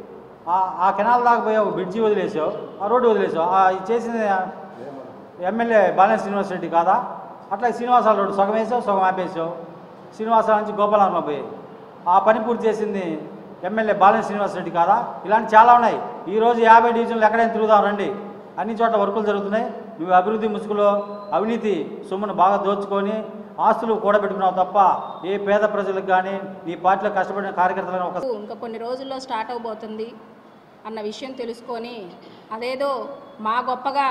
ఆ కెనాల్ దాకా పోయావు, బ్రిడ్జి వదిలేసావు, ఆ రోడ్డు వదిలేసావు. ఆ చేసిన ఎమ్మెల్యే బాలినేని శ్రీనివాసరెడ్డి కాదా? అట్లా శ్రీనివాసాల రోడ్డు సగం వేసావు, సగం ఆపేసావు. శ్రీనివాసాల నుంచి గోపాలవరం పోయి ఆ పని పూర్తి చేసింది ఎమ్మెల్యే బాలినేని శ్రీనివాసరెడ్డి కాదా? ఇలాంటి చాలా ఉన్నాయి. ఈరోజు యాభై డివిజన్లు ఎక్కడైనా తిరుగుదాం రండి, అన్ని చోట్ల వర్కులు జరుగుతున్నాయి. నువ్వు అభివృద్ధి ముసుగులో అవినీతి సొమ్మును బాగా దోచుకొని ఆస్తులు కూడబెట్టుకున్నావు తప్ప ఏ పేద ప్రజలకు కానీ నీ పార్టీలో కష్టపడిన కార్యకర్తలను ఒక ఇంకా కొన్ని రోజుల్లో స్టార్ట్ అవబోతుంది అన్న విషయం తెలుసుకొని అదేదో మా గొప్పగా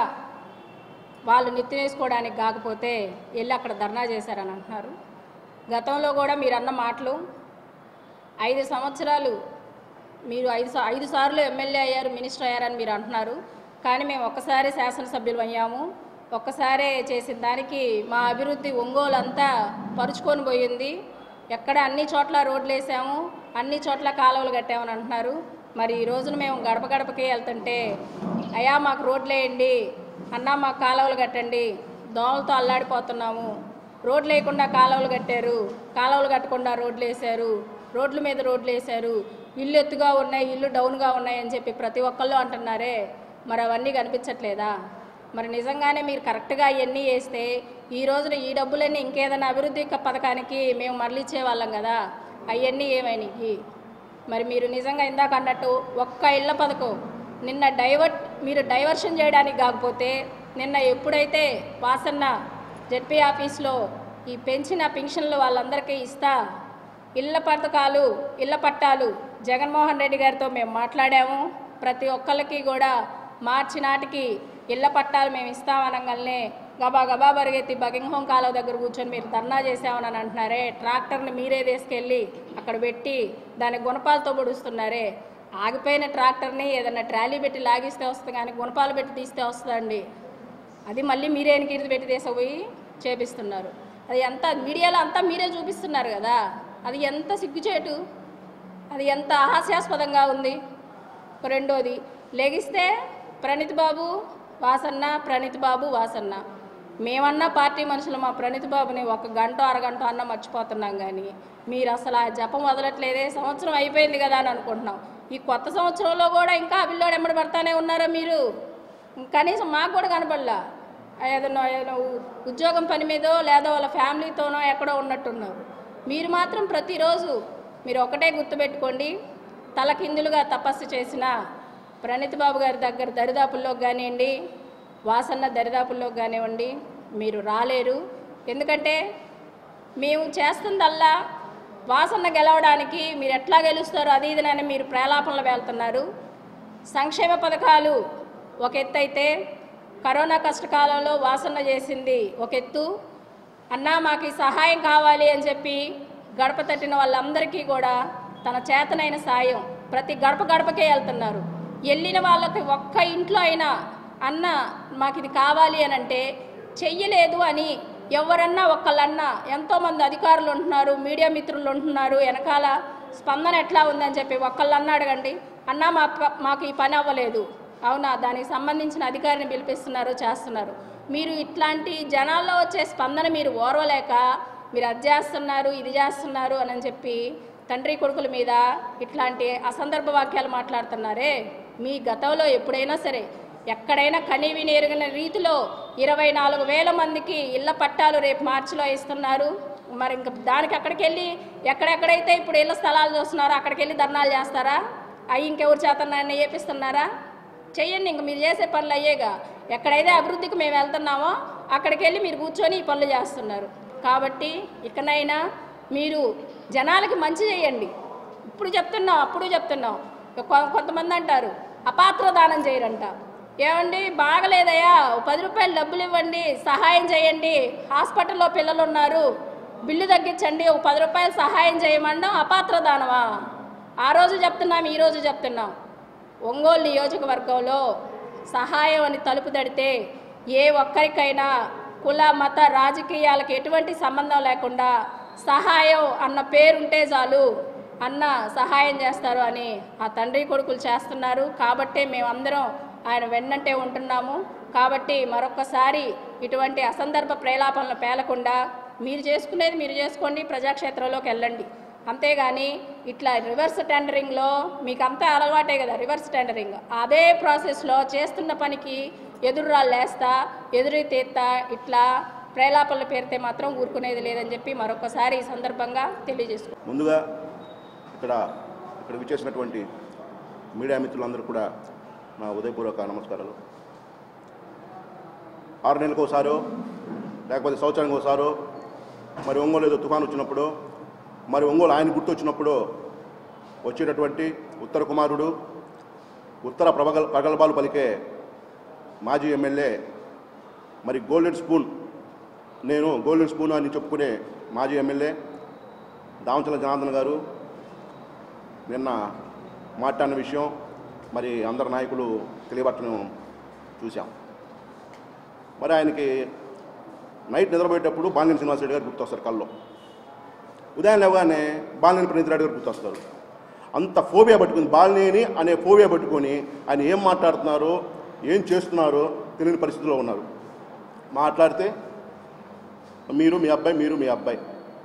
వాళ్ళు నెత్తినేసుకోవడానికి కాకపోతే వెళ్ళి అక్కడ ధర్నా చేశారని అంటున్నారు. గతంలో కూడా మీరు అన్న మాటలు ఐదు సంవత్సరాలు మీరు ఐదు ఐదు సార్లు ఎమ్మెల్యే అయ్యారు, మినిస్టర్ అయ్యారని మీరు అంటున్నారు. కానీ మేము ఒక్కసారి శాసనసభ్యులు అయ్యాము, ఒక్కసారే చేసిన దానికి మా అభివృద్ధి ఒంగోలు అంతా పరుచుకొని పోయింది. ఎక్కడ అన్ని చోట్ల రోడ్లు వేసాము, అన్ని చోట్ల కాలువలు కట్టామని అంటున్నారు. మరి ఈ రోజున మేము గడప గడపకి వెళ్తుంటే అయ్యా మాకు రోడ్లు వేయండి, అన్నా మాకు కాలువలు కట్టండి, దోమలతో అల్లాడిపోతున్నాము, రోడ్లు వేయకుండా కాలువలు కట్టారు, కాలువలు కట్టకుండా రోడ్లు వేశారు, రోడ్ల మీద రోడ్లు వేశారు, ఇల్లు ఎత్తుగా ఉన్నాయి, ఇల్లు డౌన్గా ఉన్నాయి అని చెప్పి ప్రతి ఒక్కళ్ళు అంటున్నారే. మరి అవన్నీ కనిపించట్లేదా? మరి నిజంగానే మీరు కరెక్ట్గా అవన్నీ వేస్తే ఈ రోజున ఈ డబ్బులన్నీ ఇంకేదైనా అభివృద్ధి పథకానికి మేము మరలిచ్చే వాళ్ళం కదా, అవన్నీ ఏమైనాయి? మరి మీరు నిజంగా ఇందాక అన్నట్టు ఒక్క ఇళ్ల పథకం నిన్న డైవర్ట్ మీరు డైవర్షన్ చేయడానికి కాకపోతే నిన్న ఎప్పుడైతే వాసన్న జెడ్పీ ఆఫీస్లో ఈ పెంచిన పెన్షన్లు వాళ్ళందరికీ ఇస్తా ఇళ్ల పథకాలు ఇళ్ల పట్టాలు జగన్మోహన్ రెడ్డి గారితో మేము మాట్లాడాము. ప్రతి ఒక్కరికి కూడా మార్చి నాటికి ఇళ్ల పట్టాలు మేము ఇస్తామనగానే గబా గబా పరిగెత్తి బకింగ్హామ్ కాలువ దగ్గర కూర్చొని మీరు ధర్నా చేసామని అంటున్నారే. ట్రాక్టర్ని మీరే తీసుకెళ్ళి అక్కడ పెట్టి దాని గుణపాలతో పొడుస్తున్నారే. ఆగిపోయిన ట్రాక్టర్ని ఏదైనా ట్రాలీ పెట్టి లాగిస్తే వస్తుంది కానీ గుణపాలు పెట్టి తీస్తే వస్తుందండి. అది మళ్ళీ మీరే ఎనికిడిది పెట్టి తీసుకుపోయి చేపిస్తున్నారు. అది ఎంత మీడియాలో అంతా మీరే చూపిస్తున్నారు కదా, అది ఎంత సిగ్గుచేటు, అది ఎంత హాస్యాస్పదంగా ఉంది. రెండోది లెగిస్తే ప్రణీత్ బాబు వాసన్న, ప్రణీత్ బాబు వాసన్న. మేమన్నా పార్టీ మనుషులు మా ప్రణీత్ బాబుని ఒక గంట అరగంట అన్న మర్చిపోతున్నాం కానీ మీరు అసలు ఆ జపం వదలట్లేదే. సంవత్సరం అయిపోయింది కదా అని అనుకుంటున్నాం. ఈ కొత్త సంవత్సరంలో కూడా ఇంకా అభిల్లోడు ఎమ్మడి పడతానే ఉన్నారా మీరు? కనీసం మాకు కూడా కనపడలా. ఏదైనా ఏదైనా ఉద్యోగం పని మీదో లేదా వాళ్ళ ఫ్యామిలీతోనో ఎక్కడో ఉన్నట్టున్నారు. మీరు మాత్రం ప్రతిరోజు మీరు ఒకటే గుర్తుపెట్టుకోండి, తలకిందులుగా తపస్సు చేసిన ప్రణీత్ బాబు గారి దగ్గర దరిదాపుల్లోకి కానివ్వండి, వాసన్న దరిదాపుల్లోకి కానివ్వండి మీరు రాలేరు. ఎందుకంటే మేము చేస్తుందల్లా వాసన్న గెలవడానికి మీరు ఎట్లా గెలుస్తారో అది ఇదినని మీరు ప్రేలాపనలు వెళ్తున్నారు. సంక్షేమ పథకాలు ఒక ఎత్తు అయితే కరోనా కష్టకాలంలో వాసన్న చేసింది ఒక ఎత్తు. అన్నా మాకు ఈ సహాయం కావాలి అని చెప్పి గడప తట్టిన వాళ్ళందరికీ కూడా తన చేతనైన సాయం ప్రతి గడప గడపకే వెళ్తున్నారు. వెళ్ళిన వాళ్ళకి ఒక్క ఇంట్లో అయినా అన్న మాకు ఇది కావాలి అని అంటే చెయ్యలేదు అని ఎవరన్నా ఒక్కళ్ళన్నా, ఎంతోమంది అధికారులు ఉంటున్నారు, మీడియా మిత్రులు ఉంటున్నారు, వెనకాల స్పందన ఎట్లా ఉందని చెప్పి ఒక్కళ్ళన్నా అడగండి. అన్నా మా మాకు ఈ పని అవ్వలేదు, అవునా, దానికి సంబంధించిన అధికారిని పిలిపిస్తున్నారు, చేస్తున్నారు. మీరు ఇట్లాంటి జనాల్లో వచ్చే స్పందన మీరు ఓర్వలేక మీరు అది చేస్తున్నారు ఇది చేస్తున్నారు అని చెప్పి తండ్రి కొడుకుల మీద ఇట్లాంటి అసందర్భ వాక్యాలు మాట్లాడుతున్నారే. మీ గతంలో ఎప్పుడైనా సరే ఎక్కడైనా కనీవిని ఎరిగిన రీతిలో ఇరవై నాలుగు వేల మందికి ఇళ్ల పట్టాలు రేపు మార్చిలో ఇస్తున్నారు. మరి ఇంక దానికి అక్కడికి వెళ్ళి ఎక్కడెక్కడైతే ఇప్పుడు ఇళ్ల స్థలాలు చూస్తున్నారో అక్కడికి వెళ్ళి ధర్నాలు చేస్తారా? అవి ఇంకెవరు చేతనాన్ని ఏపిస్తున్నారా? చెయ్యండి, ఇంక మీరు చేసే పనులు అయ్యేగా. ఎక్కడైతే అభివృద్ధికి మేము వెళ్తున్నామో అక్కడికి వెళ్ళి మీరు కూర్చొని ఈ పనులు చేస్తున్నారు. కాబట్టి ఇకనైనా మీరు జనాలకి మంచి చేయండి. ఇప్పుడు చెప్తున్నాం, అప్పుడు చెప్తున్నాం. కొంతమంది అంటారు అపాత్ర దానం చేయరంట. ఏమండి బాగలేదయ్యా, పది రూపాయలు డబ్బులు ఇవ్వండి, సహాయం చేయండి, హాస్పిటల్లో పిల్లలు ఉన్నారు, బిల్లు తగ్గించండి, ఒక పది రూపాయలు సహాయం చేయమండం అపాత్ర దానమా? ఆ రోజు చెప్తున్నాం, ఈరోజు చెప్తున్నాం. ఒంగోలు నియోజకవర్గంలో సహాయం అని తలుపు తడితే ఏ ఒక్కరికైనా కుల మత రాజకీయాలకు ఎటువంటి సంబంధం లేకుండా సహాయం అన్న పేరుంటే చాలు అన్న సహాయం చేస్తారు అని ఆ తండ్రి కొడుకులు చేస్తున్నారు. కాబట్టే మేమందరం ఆయన వెన్నంటే ఉంటున్నాము. కాబట్టి మరొకసారి ఇటువంటి అసందర్భ ప్రేలాపనలు పేలకుండా మీరు చేసుకునేది మీరు చేసుకోండి, ప్రజాక్షేత్రంలోకి వెళ్ళండి. అంతేగాని ఇట్లా రివర్స్ టెండరింగ్లో మీకు అంతా అలవాటే కదా, రివర్స్ టెండరింగ్ అదే ప్రాసెస్లో చేస్తున్న పనికి ఎదురురాళ్ళు వేస్తా ఎదురు తీస్తా ఇట్లా ప్రేలాపనలు పేరితే మాత్రం ఊరుకునేది లేదని చెప్పి మరొకసారి ఈ సందర్భంగా తెలియజేసుకుంటాం. ముందుగా ఇక్కడ ఇక్కడ విచ్చేసినటువంటి మీడియా మిత్రులందరూ కూడా నా ఉదయపూర్వక నమస్కారాలు. ఆరు నెలలకు ఒకసారో లేకపోతే సంవత్సరానికి ఒకసారో మరి ఒంగోలు ఏదో తుఫాను వచ్చినప్పుడు మరి ఒంగోలు ఆయన గుర్తొచ్చినప్పుడు వచ్చేటటువంటి ఉత్తర కుమారుడు ఉత్తర ప్రగల్ ప్రగల్భాలు పలికే మాజీ ఎమ్మెల్యే మరి గోల్డెన్ స్పూన్ నేను గోల్డెన్ స్పూన్ అని చెప్పుకునే మాజీ ఎమ్మెల్యే దామచర్ల జనార్దన్ గారు నిన్న మాట్లాడిన విషయం మరి అందరు నాయకులు తెలియబట్టడం చూసాం. మరి ఆయనకి నైట్ నిద్రపోయేటప్పుడు బాలినేని శ్రీనివాసరెడ్డి గారు గుర్తొస్తారు కల్లో. ఉదయం లేవగానే బాలినేని ప్రణీత్ రెడ్డి గారు గుర్తొస్తారు. అంత ఫోబియా పట్టుకుంది. బాలినేని అనే ఫోబియా పట్టుకొని ఆయన ఏం మాట్లాడుతున్నారో ఏం చేస్తున్నారో తెలియని పరిస్థితిలో ఉన్నారు. మాట్లాడితే మీరు మీ అబ్బాయి మీరు మీ అబ్బాయి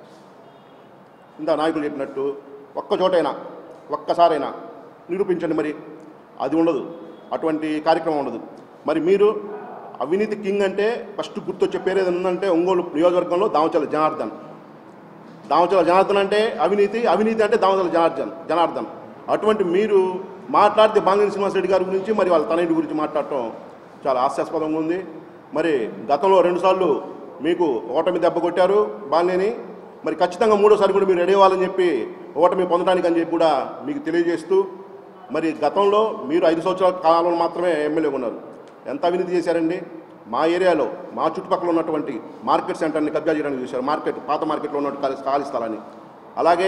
ఇంత నాయకులు చెప్పినట్టు ఒక్క చోటైనా ఒక్కసారైనా నిరూపించండి. మరి అది ఉండదు, అటువంటి కార్యక్రమం ఉండదు. మరి మీరు అవినీతి కింగ్ అంటే ఫస్ట్ గుర్తొచ్చే పేరు ఏదైనా ఉందంటే ఒంగోలు నియోజకవర్గంలో దామచర్ల జనార్దన్. దామచర్ల జనార్దన్ అంటే అవినీతి, అవినీతి అంటే దామచర్ల జనార్దన్ జనార్దన్ అటువంటి మీరు మాట్లాడితే బాలినేని శ్రీనివాసరెడ్డి గారి గురించి మరి వాళ్ళ తనయుడి గురించి మాట్లాడటం చాలా హాస్యాస్పదంగా ఉంది. మరి గతంలో రెండుసార్లు మీకు ఓటమి దెబ్బ కొట్టారు బాలినేని. మరి ఖచ్చితంగా మూడోసారి కూడా మీరు రెడీ అవ్వాలని చెప్పి ఓటమి పొందడానికి అని చెప్పి కూడా మీకు తెలియజేస్తూ మరి గతంలో మీరు ఐదు సంవత్సరాల కాలంలో మాత్రమే ఎమ్మెల్యేగా ఉన్నారు. ఎంత అవినీతి చేశారండి. మా ఏరియాలో మా చుట్టుపక్కల ఉన్నటువంటి మార్కెట్ సెంటర్ని కబ్జా చేయడానికి చూశారు. మార్కెట్ పాత మార్కెట్లో ఉన్నటువంటి ఖాళీ స్థలాన్ని. అలాగే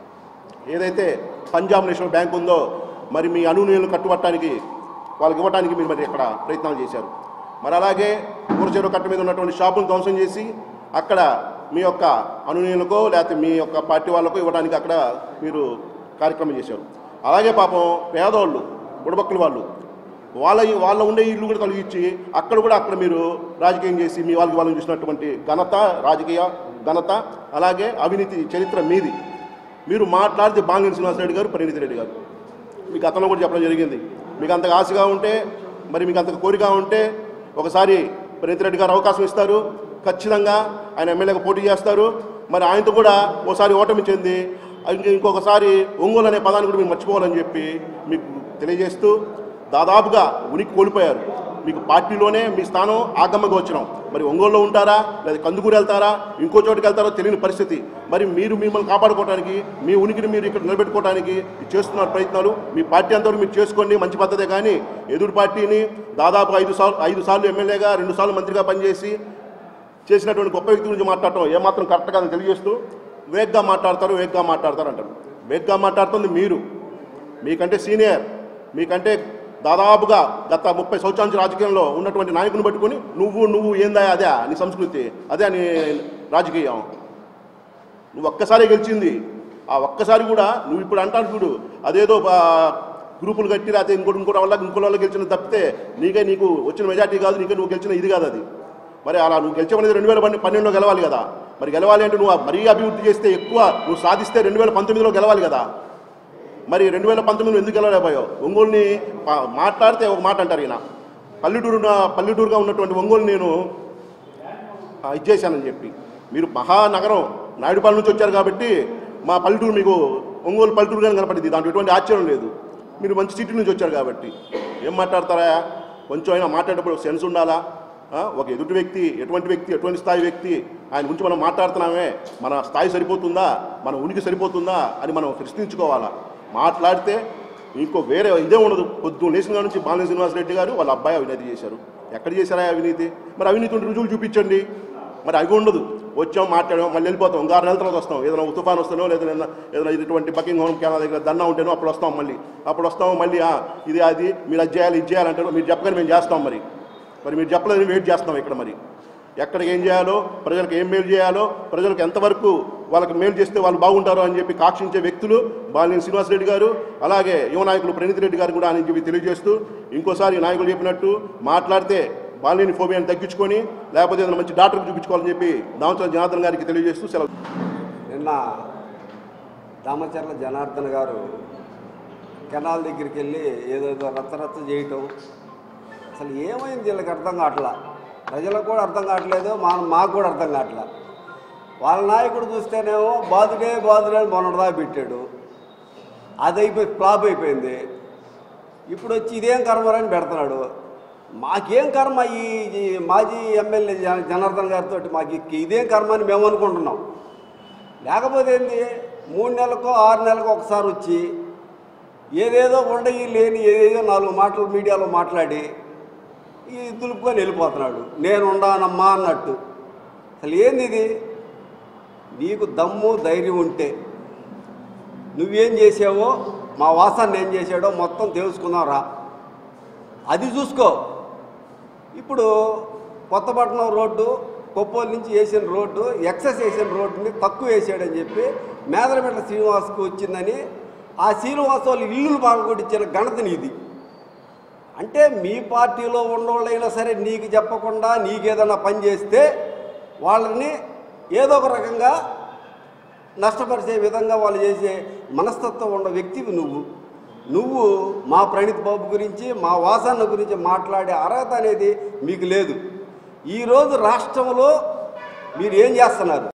ఏదైతే పంజాబ్ నేషనల్ బ్యాంక్ ఉందో మరి మీ అనునీయులను కట్టుబట్టడానికి వాళ్ళకి ఇవ్వడానికి మీరు మరి ఇక్కడ ప్రయత్నాలు చేశారు. మరి అలాగే ఊరచెరువు కట్ట మీద ఉన్నటువంటి షాపులను ధ్వంసం చేసి అక్కడ మీ యొక్క అనునీయులకో లేకపోతే మీ యొక్క పార్టీ వాళ్ళకో ఇవ్వడానికి అక్కడ మీరు కార్యక్రమం చేశారు. అలాగే పాపం పేదవాళ్ళు బుడబక్కుల వాళ్ళు వాళ్ళ వాళ్ళ ఉండే ఇల్లు కూడా కలిగించి అక్కడ కూడా అక్కడ మీరు రాజకీయం చేసి మీ వాళ్ళకి వాళ్ళని చూసినటువంటి ఘనత, రాజకీయ ఘనత, అలాగే అవినీతి చరిత్ర మీది. మీరు మాట్లాడితే బాలినేని శ్రీనివాసరెడ్డి గారు, ప్రణీత్ రెడ్డి గారు మీకు గతంలో కూడా చెప్పడం జరిగింది. మీకు అంతగా ఆశగా ఉంటే మరి మీకు అంతగా కోరిక ఉంటే ఒకసారి ప్రణీత్ రెడ్డి గారు అవకాశం ఇస్తారు. ఖచ్చితంగా ఆయన ఎమ్మెల్యేగా పోటీ చేస్తారు. మరి ఆయనతో కూడా ఒకసారి ఓటమి చెంది ఇంకొకసారి ఒంగోలు అనే పదాన్ని కూడా మీరు మర్చిపోవాలని చెప్పి మీకు తెలియజేస్తూ దాదాపుగా ఉనికి కోల్పోయారు. మీకు పార్టీలోనే మీ స్థానం ఆగమ్మగా వచ్చినాం. మరి ఒంగోలులో ఉంటారా లేదా కందుకూరు వెళ్తారా ఇంకో చోటుకి వెళ్తారో తెలియని పరిస్థితి. మరి మీరు మిమ్మల్ని కాపాడుకోవడానికి మీ ఉనికిని మీరు ఇక్కడ నిలబెట్టుకోవడానికి చేస్తున్న ప్రయత్నాలు మీ పార్టీ అంతవరకు మీరు చేసుకోండి, మంచి పద్ధతే. కానీ ఎదురు పార్టీని దాదాపు ఐదు సార్లు ఐదు సార్లు ఎమ్మెల్యేగా రెండు సార్లు మంత్రిగా పనిచేసి చేసినటువంటి గొప్ప వ్యక్తి గురించి మాట్లాడటం ఏమాత్రం కరెక్ట్ కాదని తెలియజేస్తూ వేగ్గా మాట్లాడతారు వేగ్గా మాట్లాడతారు అంటారు. వేగ్గా మాట్లాడుతుంది మీరు. మీకంటే సీనియర్, మీకంటే దాదాపుగా గత ముప్పై సంవత్సరాల నుంచి రాజకీయంలో ఉన్నటువంటి నాయకుని పట్టుకొని నువ్వు నువ్వు ఏందా అదే నీ సంస్కృతి, అదే నీ రాజకీయం. నువ్వు ఒక్కసారి గెలిచింది. ఆ ఒక్కసారి కూడా నువ్వు ఇప్పుడు అంటాను చూడు అదేదో గ్రూపులు కట్టి లేకపోతే ఇంకోటి ఇంకోటి వల్ల ఇంకో వాళ్ళు గెలిచిన తప్పితే నీకే నీకు వచ్చిన మెజార్టీ కాదు, నీకే నువ్వు గెలిచిన ఇది కాదు అది. మరి అలా నువ్వు గెలిచమనేది రెండు వేల పన్నెండులో గెలవాలి కదా. మరి గెలవాలి అంటే నువ్వు మరీ అభివృద్ధి చేస్తే ఎక్కువ నువ్వు సాధిస్తే రెండు వేల పంతొమ్మిదిలో గెలవాలి కదా. మరి రెండు వేల పంతొమ్మిదిలో ఎందుకు గెలవలేకపోయావు? ఒంగోలుని మాట్లాడితే ఒక మాట అంటారు ఈయన పల్లెటూరు పల్లెటూరుగా ఉన్నటువంటి ఒంగోలు నేను ఇచ్చేసానని చెప్పి. మీరు మహానగరం నాయుడుపాలెం నుంచి వచ్చారు కాబట్టి మా పల్లెటూరు మీకు ఒంగోలు పల్లెటూరుగానే కనపడింది. దాంట్లో ఎటువంటి ఆశ్చర్యం లేదు. మీరు మంచి సిటీ నుంచి వచ్చారు కాబట్టి ఏం మాట్లాడతారా? కొంచెం అయినా మాట్లాడేటప్పుడు సెన్స్ ఉండాలా? ఒక ఎదుటి వ్యక్తి ఎటువంటి వ్యక్తి ఎటువంటి స్థాయి వ్యక్తి ఆయన గురించి మనం మాట్లాడుతున్నామే, మన స్థాయి సరిపోతుందా, మన ఉనికి సరిపోతుందా అని మనం ప్రశ్నించుకోవాలా. మాట్లాడితే ఇంకో వేరే ఇదే ఉండదు. పొద్దున్న లేచిన నుంచి బాలినేని శ్రీనివాసరెడ్డి గారు వాళ్ళ అబ్బాయి అవినీతి చేశారు. ఎక్కడ చేశారా అవినీతి? మరి అవినీతి ఉంటే రుజువులు చూపించండి. మరి అవి ఉండదు. వచ్చాం మాట్లాడాం మళ్ళీ వెళ్ళిపోతాం. ఇంకో ఆరు నెలల తర్వాత వస్తాం. ఏదైనా తుఫాను వస్తానో లేదా ఏదైనా ఇటువంటి బకింగ్ హోమ్ కెనాల్ దగ్గర దండా ఉంటేనో అప్పుడు వస్తాం. మళ్ళీ అప్పుడు వస్తాం మళ్ళీ ఇది అది మీరు అది చేయాలి ఇది చేయాలంటారు. మీరు చెప్పగానే మేము చేస్తాం. మరి మరి మీరు చెప్పలేదని వెయిట్ చేస్తాం ఇక్కడ. మరి ఎక్కడికి ఏం చేయాలో, ప్రజలకు ఏం మేలు చేయాలో, ప్రజలకు ఎంతవరకు వాళ్ళకి మేలు చేస్తే వాళ్ళు బాగుంటారో అని చెప్పి కాక్షించే వ్యక్తులు బాలినేని శ్రీనివాసరెడ్డి గారు, అలాగే యువ నాయకులు ప్రణీత్ రెడ్డి గారు కూడా అని చెప్పి తెలియజేస్తూ ఇంకోసారి నాయకులు చెప్పినట్టు మాట్లాడితే బాలినేని ఫోబియాని తగ్గించుకొని లేకపోతే ఏదైనా మంచి డాక్టర్కి చూపించుకోవాలని చెప్పి దామచర్ల జనార్దన్ గారికి తెలియజేస్తూ సెలవు. నిన్న దామచర్ల జనార్దన్ గారు కెనాల్ దగ్గరికి వెళ్ళి ఏదేదో రచ్చరచ్చ చేయటం అసలు ఏమైంది వీళ్ళకి అర్థం కావట్లా. ప్రజలకు కూడా అర్థం కావట్లేదు, మా మాకు కూడా అర్థం కావట్లా. వాళ్ళ నాయకుడు చూస్తేనేమో బాధుడే బాధుడే మొన్నటిదా పెట్టాడు. అది అయిపోయి ఫ్లాప్ అయిపోయింది. ఇప్పుడు వచ్చి ఇదేం కర్మరని పెడుతున్నాడు. మాకేం కర్మ ఈ ఈ మాజీ ఎమ్మెల్యే జ- జనార్దన్ గారితో మాకు ఇ- ఇదేం కర్మ అని మేము అనుకుంటున్నాం. లేకపోతే ఏంది, మూడు నెలలకో ఆరు నెలలకు ఒకసారి వచ్చి ఏదేదో ఉండయి లేని ఏదేదో నాలుగు మాటలు మీడియాలో మాట్లాడి ఈ దులుపుకొని వెళ్ళిపోతున్నాడు. నేను ఉండానమ్మా అన్నట్టు. అసలు ఏంది ఇది? నీకు దమ్ము ధైర్యం ఉంటే నువ్వేం చేసావో, మా వాసాన్ని ఏం చేశాడో మొత్తం తెలుసుకుందాం రా, అది చూసుకో. ఇప్పుడు కొత్తపట్నం రోడ్డు కొప్పోలు నుంచి వేసిన రోడ్డు, ఎక్సెస్ వేసిన రోడ్డుని తక్కువ వేసాడని చెప్పి మేదరమెట్ల శ్రీనివాస్కి వచ్చిందని ఆ శ్రీనివాస్ వాళ్ళు ఇల్లులు బాగొట్టించిన ఘనత నీది. అంటే మీ పార్టీలో ఉన్నోళ్ళైనా సరే నీకు చెప్పకుండా నీకేదైనా పని చేస్తే వాళ్ళని ఏదో ఒక రకంగా నష్టపరిచే విధంగా వాళ్ళు చేసే మనస్తత్వం ఉన్న వ్యక్తివి నువ్వు. నువ్వు మా ప్రణీత్ బాబు గురించి, మా వాసన్న గురించి మాట్లాడే అర్హత అనేది మీకు లేదు. ఈరోజు రాష్ట్రంలో మీరు ఏం చేస్తున్నారు?